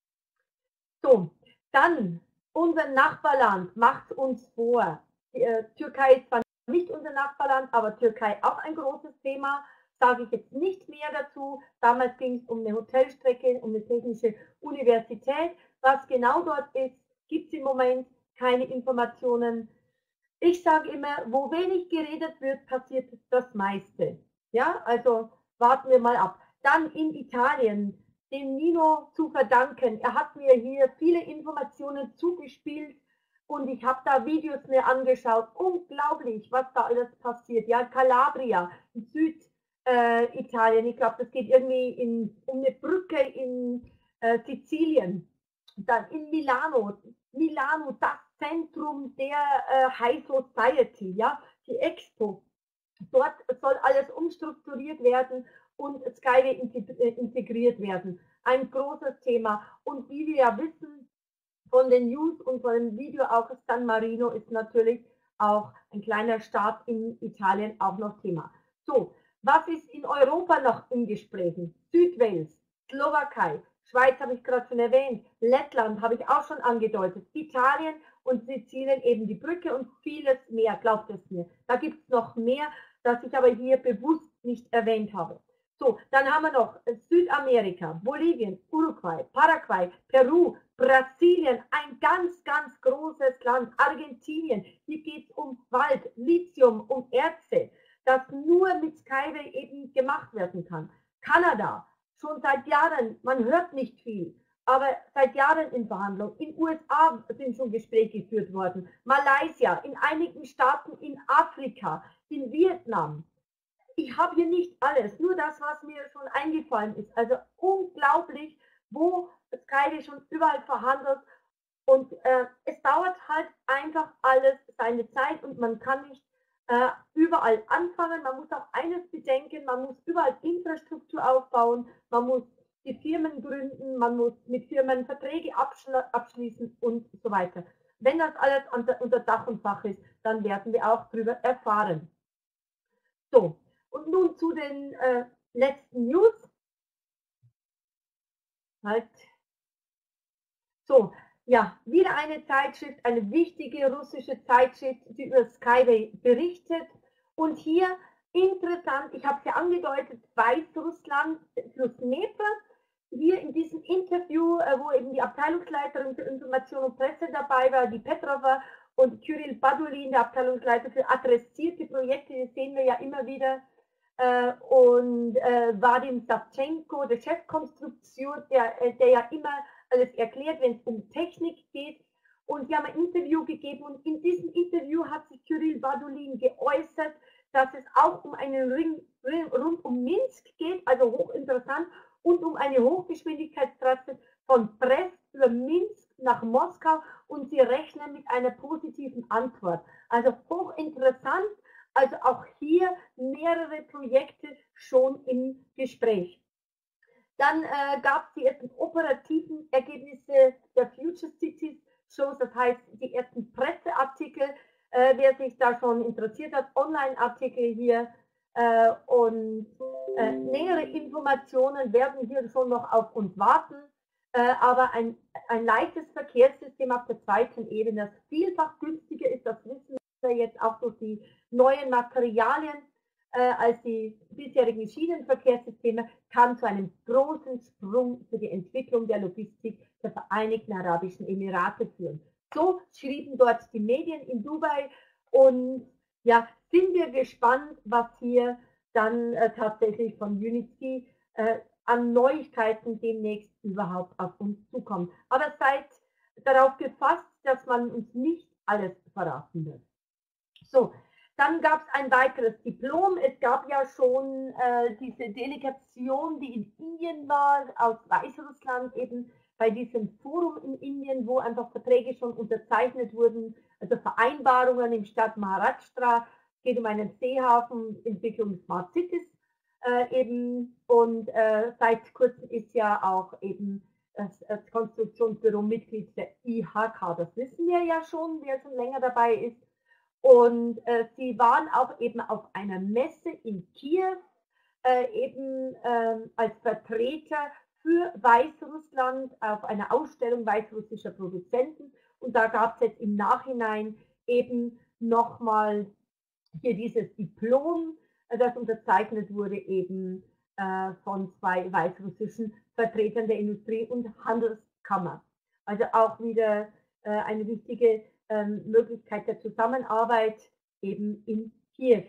So, dann unser Nachbarland macht uns vor. Die, äh, Türkei ist zwar nicht unser Nachbarland, aber Türkei auch ein großes Thema. Sage ich jetzt nicht mehr dazu. Damals ging es um eine Hotelstrecke, um eine technische Universität. Was genau dort ist, gibt es im Moment keine Informationen. Ich sage immer, wo wenig geredet wird, passiert das meiste. Ja, also warten wir mal ab. Dann in Italien, dem Nino zu verdanken. Er hat mir hier viele Informationen zugespielt und ich habe da Videos mir angeschaut. Unglaublich, was da alles passiert. Ja, Calabria, in Süditalien, äh, ich glaube, das geht irgendwie in, um eine Brücke in äh, Sizilien. Dann in Milano, Milano, das Zentrum der äh, High Society, ja, die Expo. Dort soll alles umstrukturiert werden und Skyway integriert werden. Ein großes Thema. Und wie wir ja wissen von den News und von dem Video auch, San Marino ist natürlich auch ein kleiner Staat in Italien auch noch Thema. So, was ist in Europa noch in Gesprächen? Südwales, Slowakei, Schweiz habe ich gerade schon erwähnt, Lettland habe ich auch schon angedeutet, Italien und Sizilien eben die Brücke und vieles mehr, glaubt es mir. Da gibt es noch mehr, das ich aber hier bewusst nicht erwähnt habe. So, dann haben wir noch Südamerika, Bolivien, Uruguay, Paraguay, Peru, Brasilien, ein ganz, ganz großes Land, Argentinien. Hier geht es um Wald, Lithium, um Erze, das nur mit Skyway eben gemacht werden kann. Kanada, schon seit Jahren, man hört nicht viel, aber seit Jahren in Verhandlung. In U S A sind schon Gespräche geführt worden. Malaysia, in einigen Staaten in Afrika, in Vietnam. Ich habe hier nicht alles, nur das, was mir schon eingefallen ist. Also unglaublich, wo Skyway schon überall verhandelt. Und äh, es dauert halt einfach alles seine Zeit und man kann nicht äh, überall anfangen. Man muss auch eines bedenken, man muss überall Infrastruktur aufbauen, man muss die Firmen gründen, man muss mit Firmen Verträge abschl abschließen und so weiter. Wenn das alles unter, unter Dach und Fach ist, dann werden wir auch darüber erfahren. So. Und nun zu den äh, letzten News. Halt. So, ja, wieder eine Zeitschrift, eine wichtige russische Zeitschrift, die über Skyway berichtet. Und hier interessant, ich habe es ja angedeutet, Weißrussland plus Dnepr. Hier in diesem Interview, äh, wo eben die Abteilungsleiterin für Information und Presse dabei war, die Petrova und Kyrill Badulin, der Abteilungsleiter für adressierte Projekte, das sehen wir ja immer wieder. äh, und äh, Vadim Savchenko, der Chefkonstrukteur, der, äh, der ja immer alles erklärt, wenn es um Technik geht. Und sie haben ein Interview gegeben und in diesem Interview hat sich Kyrill Badulin geäußert, dass es auch um einen Ring, Ring rund um Minsk geht, also hochinteressant, und um eine Hochgeschwindigkeitstrasse von Brest über Minsk nach Moskau und sie rechnen mit einer positiven Antwort. Also hochinteressant, also auch hier mehrere Projekte schon im Gespräch. Dann äh, gab es die ersten operativen Ergebnisse der Future Cities Shows, das heißt die ersten Presseartikel, äh, wer sich da schon interessiert hat, Online-Artikel hier äh, und äh, nähere Informationen werden hier schon noch auf uns warten, äh, aber ein, ein leichtes Verkehrssystem auf der zweiten Ebene, das vielfach günstiger ist, das wissen wir jetzt auch durch die neuen Materialien, äh, als die bisherigen Schienenverkehrssysteme, kann zu einem großen Sprung für die Entwicklung der Logistik der Vereinigten Arabischen Emirate führen. So schrieben dort die Medien in Dubai und ja, sind wir gespannt, was hier dann äh, tatsächlich von Unity äh, an Neuigkeiten demnächst überhaupt auf uns zukommt. Aber seid darauf gefasst, dass man uns nicht alles verraten wird. So, dann gab es ein weiteres Diplom. Es gab ja schon äh, diese Delegation, die in Indien war, aus Weißrussland, eben bei diesem Forum in Indien, wo einfach Verträge schon unterzeichnet wurden, also Vereinbarungen im Stadt Maharashtra. Es geht um einen Seehafen, Entwicklung Smart Cities äh, eben. Und äh, seit kurzem ist ja auch eben das, das Konstruktionsbüro Mitglied der I H K. Das wissen wir ja schon, wer schon länger dabei ist. Und äh, sie waren auch eben auf einer Messe in Kiew, äh, eben äh, als Vertreter für Weißrussland auf einer Ausstellung weißrussischer Produzenten. Und da gab es jetzt im Nachhinein eben nochmal hier dieses Diplom, äh, das unterzeichnet wurde eben äh, von zwei weißrussischen Vertretern der Industrie- und Handelskammer. Also auch wieder äh, eine wichtige Möglichkeit der Zusammenarbeit eben in Kiew.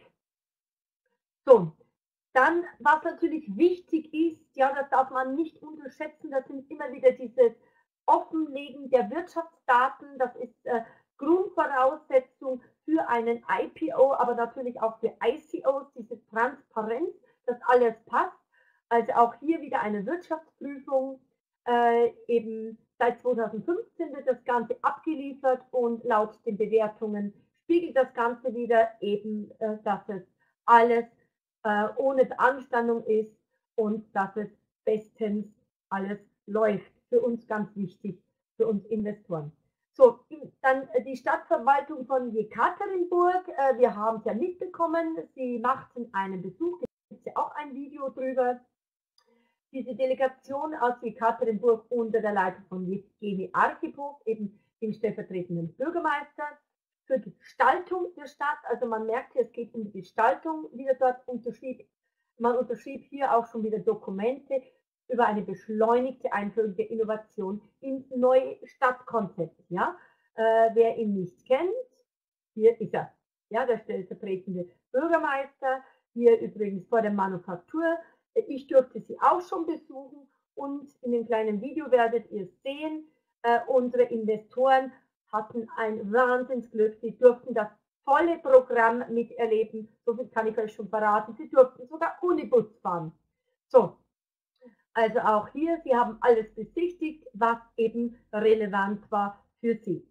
So, dann, was natürlich wichtig ist, ja, das darf man nicht unterschätzen, das sind immer wieder dieses Offenlegen der Wirtschaftsdaten, das ist äh, Grundvoraussetzung für einen I P O, aber natürlich auch für I C Os, diese Transparenz, dass alles passt. Also auch hier wieder eine Wirtschaftsprüfung, äh, eben seit zweitausendfünfzehn wird das Ganze abgeliefert und laut den Bewertungen spiegelt das Ganze wieder eben, äh, dass es alles äh, ohne Beanstandung ist und dass es bestens alles läuft. Für uns ganz wichtig, für uns Investoren. So, dann die Stadtverwaltung von Jekaterinburg. Äh, wir haben es ja mitbekommen, sie machten einen Besuch, da gibt es ja auch ein Video drüber. Diese Delegation aus Jekaterinburg unter der Leitung von Jewgeni Archipow, eben dem stellvertretenden Bürgermeister, für die Gestaltung der Stadt. Also man merkt hier, es geht um die Gestaltung, wie er dort unterschrieb. Man unterschrieb hier auch schon wieder Dokumente über eine beschleunigte Einführung der Innovation ins neue Stadtkonzept. Ja? Äh, wer ihn nicht kennt, hier ist er, ja, der stellvertretende Bürgermeister, hier übrigens vor der Manufaktur. Ich durfte sie auch schon besuchen und in dem kleinen Video werdet ihr sehen, äh, unsere Investoren hatten ein Wahnsinnsglück. Sie durften das volle Programm miterleben. So viel kann ich euch schon verraten. Sie durften sogar Unibus fahren. So, also auch hier, sie haben alles besichtigt, was eben relevant war für sie.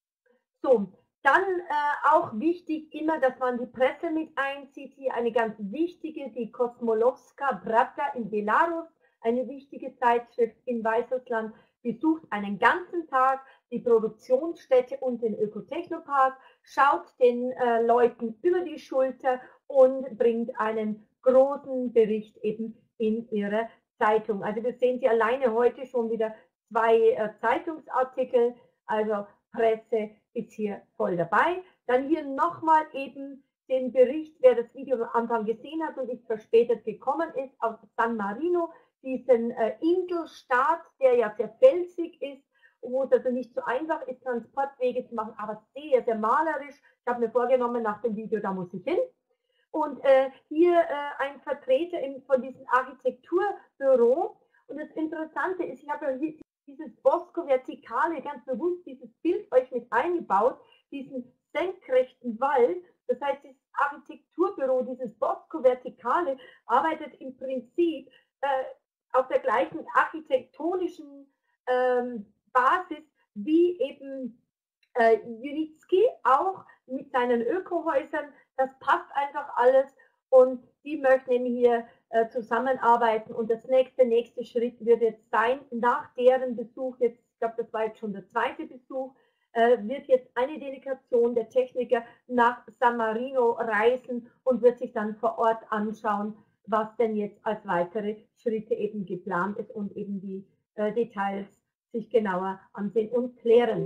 So, dann äh, auch wichtig immer, dass man die Presse mit einzieht. Hier eine ganz wichtige, die Kosmolowska Pravda in Belarus, eine wichtige Zeitschrift in Weißrussland, besucht einen ganzen Tag die Produktionsstätte und den Ökotechnopark, schaut den äh, Leuten über die Schulter und bringt einen großen Bericht eben in ihre Zeitung. Also das sehen Sie alleine heute schon wieder zwei äh, Zeitungsartikel, also Presse ist hier voll dabei. Dann hier nochmal eben den Bericht, wer das Video am Anfang gesehen hat und nicht verspätet gekommen ist, aus San Marino, diesen äh, Inselstaat, der ja sehr felsig ist, wo es also nicht so einfach ist, Transportwege zu machen, aber sehr, sehr malerisch. Ich habe mir vorgenommen, nach dem Video, da muss ich hin. Und äh, hier äh, ein Vertreter in, von diesem Architekturbüro. Und das Interessante ist, ich habe ja hier dieses Bosco Vertikale, ganz bewusst dieses Bild euch mit eingebaut, diesen senkrechten Wall. Das heißt, das Architekturbüro, dieses Bosco Vertikale, arbeitet im Prinzip äh, auf der gleichen architektonischen ähm, Basis wie eben äh, Junitzki, auch mit seinen Ökohäusern. Das passt einfach alles und die möchten hier äh, zusammenarbeiten. Und das nächste, nächste Schritt wird jetzt sein, nach deren Besuch, jetzt, ich glaube, das war jetzt schon der zweite Besuch, äh, wird jetzt eine Delegation der Techniker nach San Marino reisen und wird sich dann vor Ort anschauen, was denn jetzt als weitere Schritte eben geplant ist und eben die äh, Details sich genauer ansehen und klären.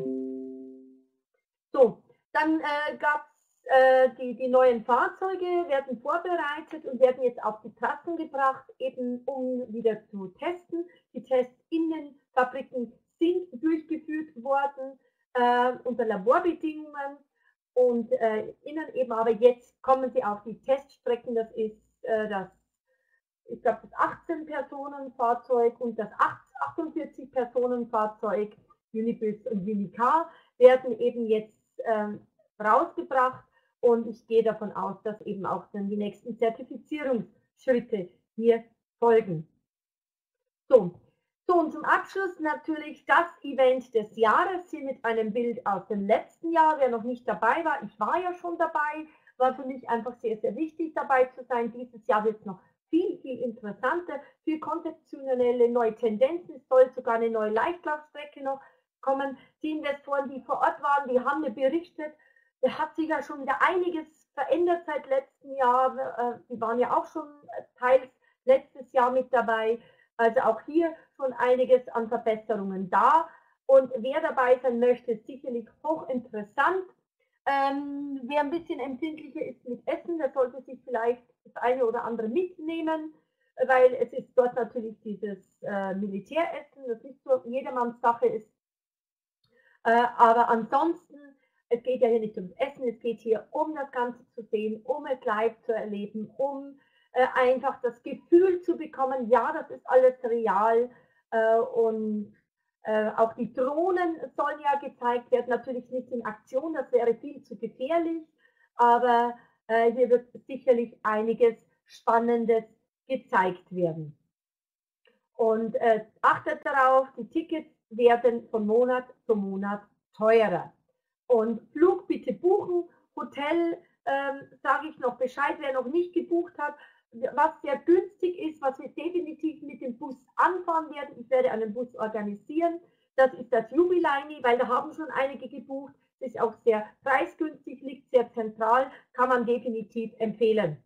So, dann äh, gab es äh, die, die neuen Fahrzeuge, werden vorbereitet und werden jetzt auf die Trassen gebracht, eben um wieder zu testen. Die Tests in den Fabriken sind durchgeführt worden äh, unter Laborbedingungen und äh, innen eben, aber jetzt kommen sie auf die Teststrecken, das ist äh, das, ich glaube, das achtzehn-Personen-Fahrzeug und das achtundvierzig-Personen-Fahrzeug Unibus und Unicar werden eben jetzt ähm, rausgebracht und ich gehe davon aus, dass eben auch dann die nächsten Zertifizierungsschritte hier folgen. So, so und zum Abschluss natürlich das Event des Jahres, hier mit einem Bild aus dem letzten Jahr. Wer noch nicht dabei war, ich war ja schon dabei, war für mich einfach sehr, sehr wichtig dabei zu sein. Dieses Jahr wird es noch viel, viel interessanter, viel konzeptionelle neue Tendenzen. Es soll sogar eine neue Leichtlaufstrecke noch kommen. Die Investoren, die vor Ort waren, die haben mir berichtet, da hat sich ja schon wieder einiges verändert seit letztem Jahr. Die waren ja auch schon teils letztes Jahr mit dabei. Also auch hier schon einiges an Verbesserungen da. Und wer dabei sein möchte, ist sicherlich hochinteressant. Ähm, wer ein bisschen empfindlicher ist mit Essen, der sollte sich vielleicht das eine oder andere mitnehmen, weil es ist dort natürlich dieses äh, Militäressen, das nicht so jedermanns Sache ist. Äh, aber ansonsten, es geht ja hier nicht ums Essen, es geht hier um das Ganze zu sehen, um es live zu erleben, um äh, einfach das Gefühl zu bekommen, ja, das ist alles real äh, und äh, auch die Drohnen sollen ja gezeigt werden, natürlich nicht in Aktion, das wäre viel zu gefährlich, aber äh, hier wird sicherlich einiges Spannendes gezeigt werden. Und äh, achtet darauf, die Tickets werden von Monat zu Monat teurer. Und Flug bitte buchen, Hotel, ähm, sage ich noch Bescheid, wer noch nicht gebucht hat, was sehr günstig ist, was wir definitiv mit dem Bus anfahren werden. Ich werde einen Bus organisieren. Das ist das Jubiläumi, weil da haben schon einige gebucht. Das ist auch sehr preisgünstig, liegt sehr zentral, kann man definitiv empfehlen.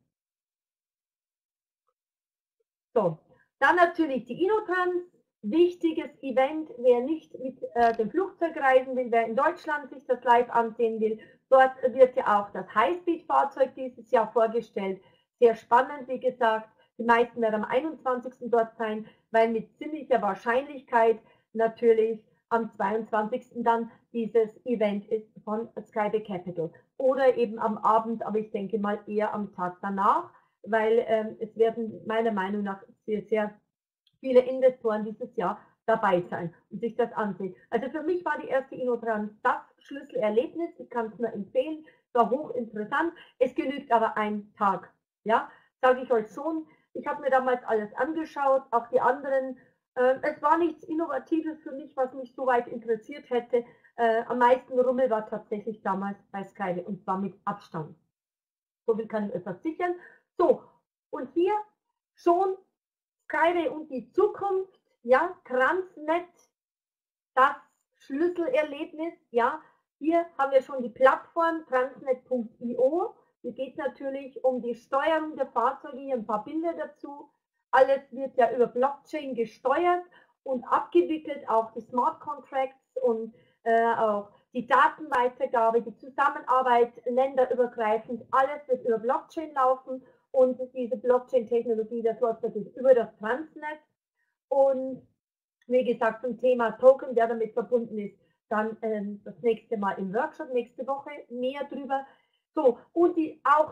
So, dann natürlich die InnoTrans. Wichtiges Event, wer nicht mit äh, dem Flugzeug reisen will, wer in Deutschland sich das live ansehen will, dort wird ja auch das Highspeed-Fahrzeug dieses Jahr vorgestellt. Sehr spannend, wie gesagt. Die meisten werden am einundzwanzigsten dort sein, weil mit ziemlicher Wahrscheinlichkeit natürlich am zweiundzwanzigsten dann dieses Event ist von Sky Capital. Oder eben am Abend, aber ich denke mal eher am Tag danach, weil ähm, es werden meiner Meinung nach sehr, sehr viele Investoren dieses Jahr dabei sein und sich das ansehen. Also für mich war die erste InnoTrans das Schlüsselerlebnis, ich kann es nur empfehlen, war hochinteressant, es genügt aber ein Tag, ja, sage ich euch schon, ich habe mir damals alles angeschaut, auch die anderen, äh, es war nichts Innovatives für mich, was mich so weit interessiert hätte, äh, am meisten Rummel war tatsächlich damals bei Sky und zwar mit Abstand. So viel kann ich euch versichern. So, und hier schon Skyway und die Zukunft, ja, Transnet, das Schlüsselerlebnis, ja, hier haben wir schon die Plattform transnet punkt i o, hier geht es natürlich um die Steuerung der Fahrzeuge, hier ein paar Bilder dazu, alles wird ja über Blockchain gesteuert und abgewickelt, auch die Smart Contracts und äh, auch die Datenweitergabe, die Zusammenarbeit länderübergreifend, alles wird über Blockchain laufen. Und diese Blockchain-Technologie, das läuft natürlich über das Transnet. Und wie gesagt, zum Thema Token, der damit verbunden ist, dann ähm, das nächste Mal im Workshop, nächste Woche mehr drüber. So, und die, auch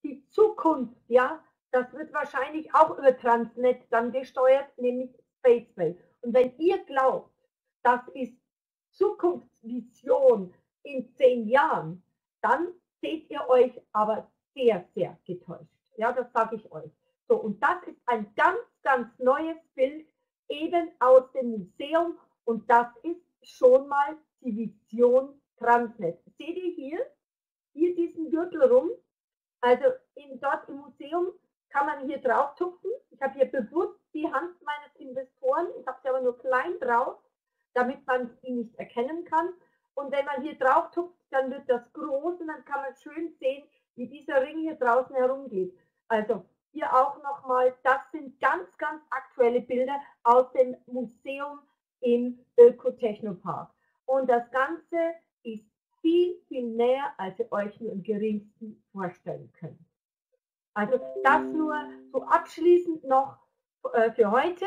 die Zukunft, ja, das wird wahrscheinlich auch über Transnet dann gesteuert, nämlich Spaceway. Und wenn ihr glaubt, das ist Zukunftsvision in zehn Jahren, dann seht ihr euch aber sehr, sehr getäuscht. Ja, das sage ich euch. So, und das ist ein ganz, ganz neues Bild eben aus dem Museum und das ist schon mal die Vision Transnet. Seht ihr hier, hier diesen Gürtel rum? Also in, dort im Museum kann man hier drauf tupfen. Ich habe hier bewusst die Hand meines Investoren, ich habe sie aber nur klein drauf, damit man ihn nicht erkennen kann. Und wenn man hier drauf tupft, dann wird das groß und dann kann man schön sehen, wie dieser Ring hier draußen herumgeht. Also hier auch nochmal, das sind ganz, ganz aktuelle Bilder aus dem Museum im Ökotechnopark. Und das Ganze ist viel, viel näher, als ihr euch nur im geringsten vorstellen könnt. Also das nur so abschließend noch äh, für heute.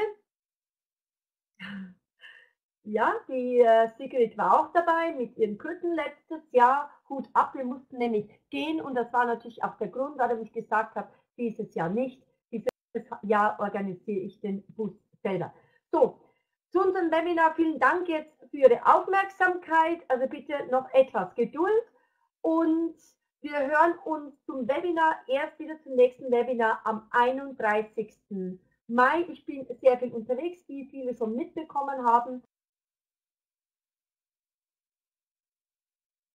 Ja, die äh, Sigrid war auch dabei mit ihren Krücken letztes Jahr. Hut ab, wir mussten nämlich gehen und das war natürlich auch der Grund, warum ich gesagt habe, dieses Jahr nicht. Dieses Jahr organisiere ich den Bus selber. So, zu unserem Webinar vielen Dank jetzt für Ihre Aufmerksamkeit. Also bitte noch etwas Geduld und wir hören uns zum Webinar erst wieder zum nächsten Webinar am einunddreißigsten Mai. Ich bin sehr viel unterwegs, wie viele schon mitbekommen haben.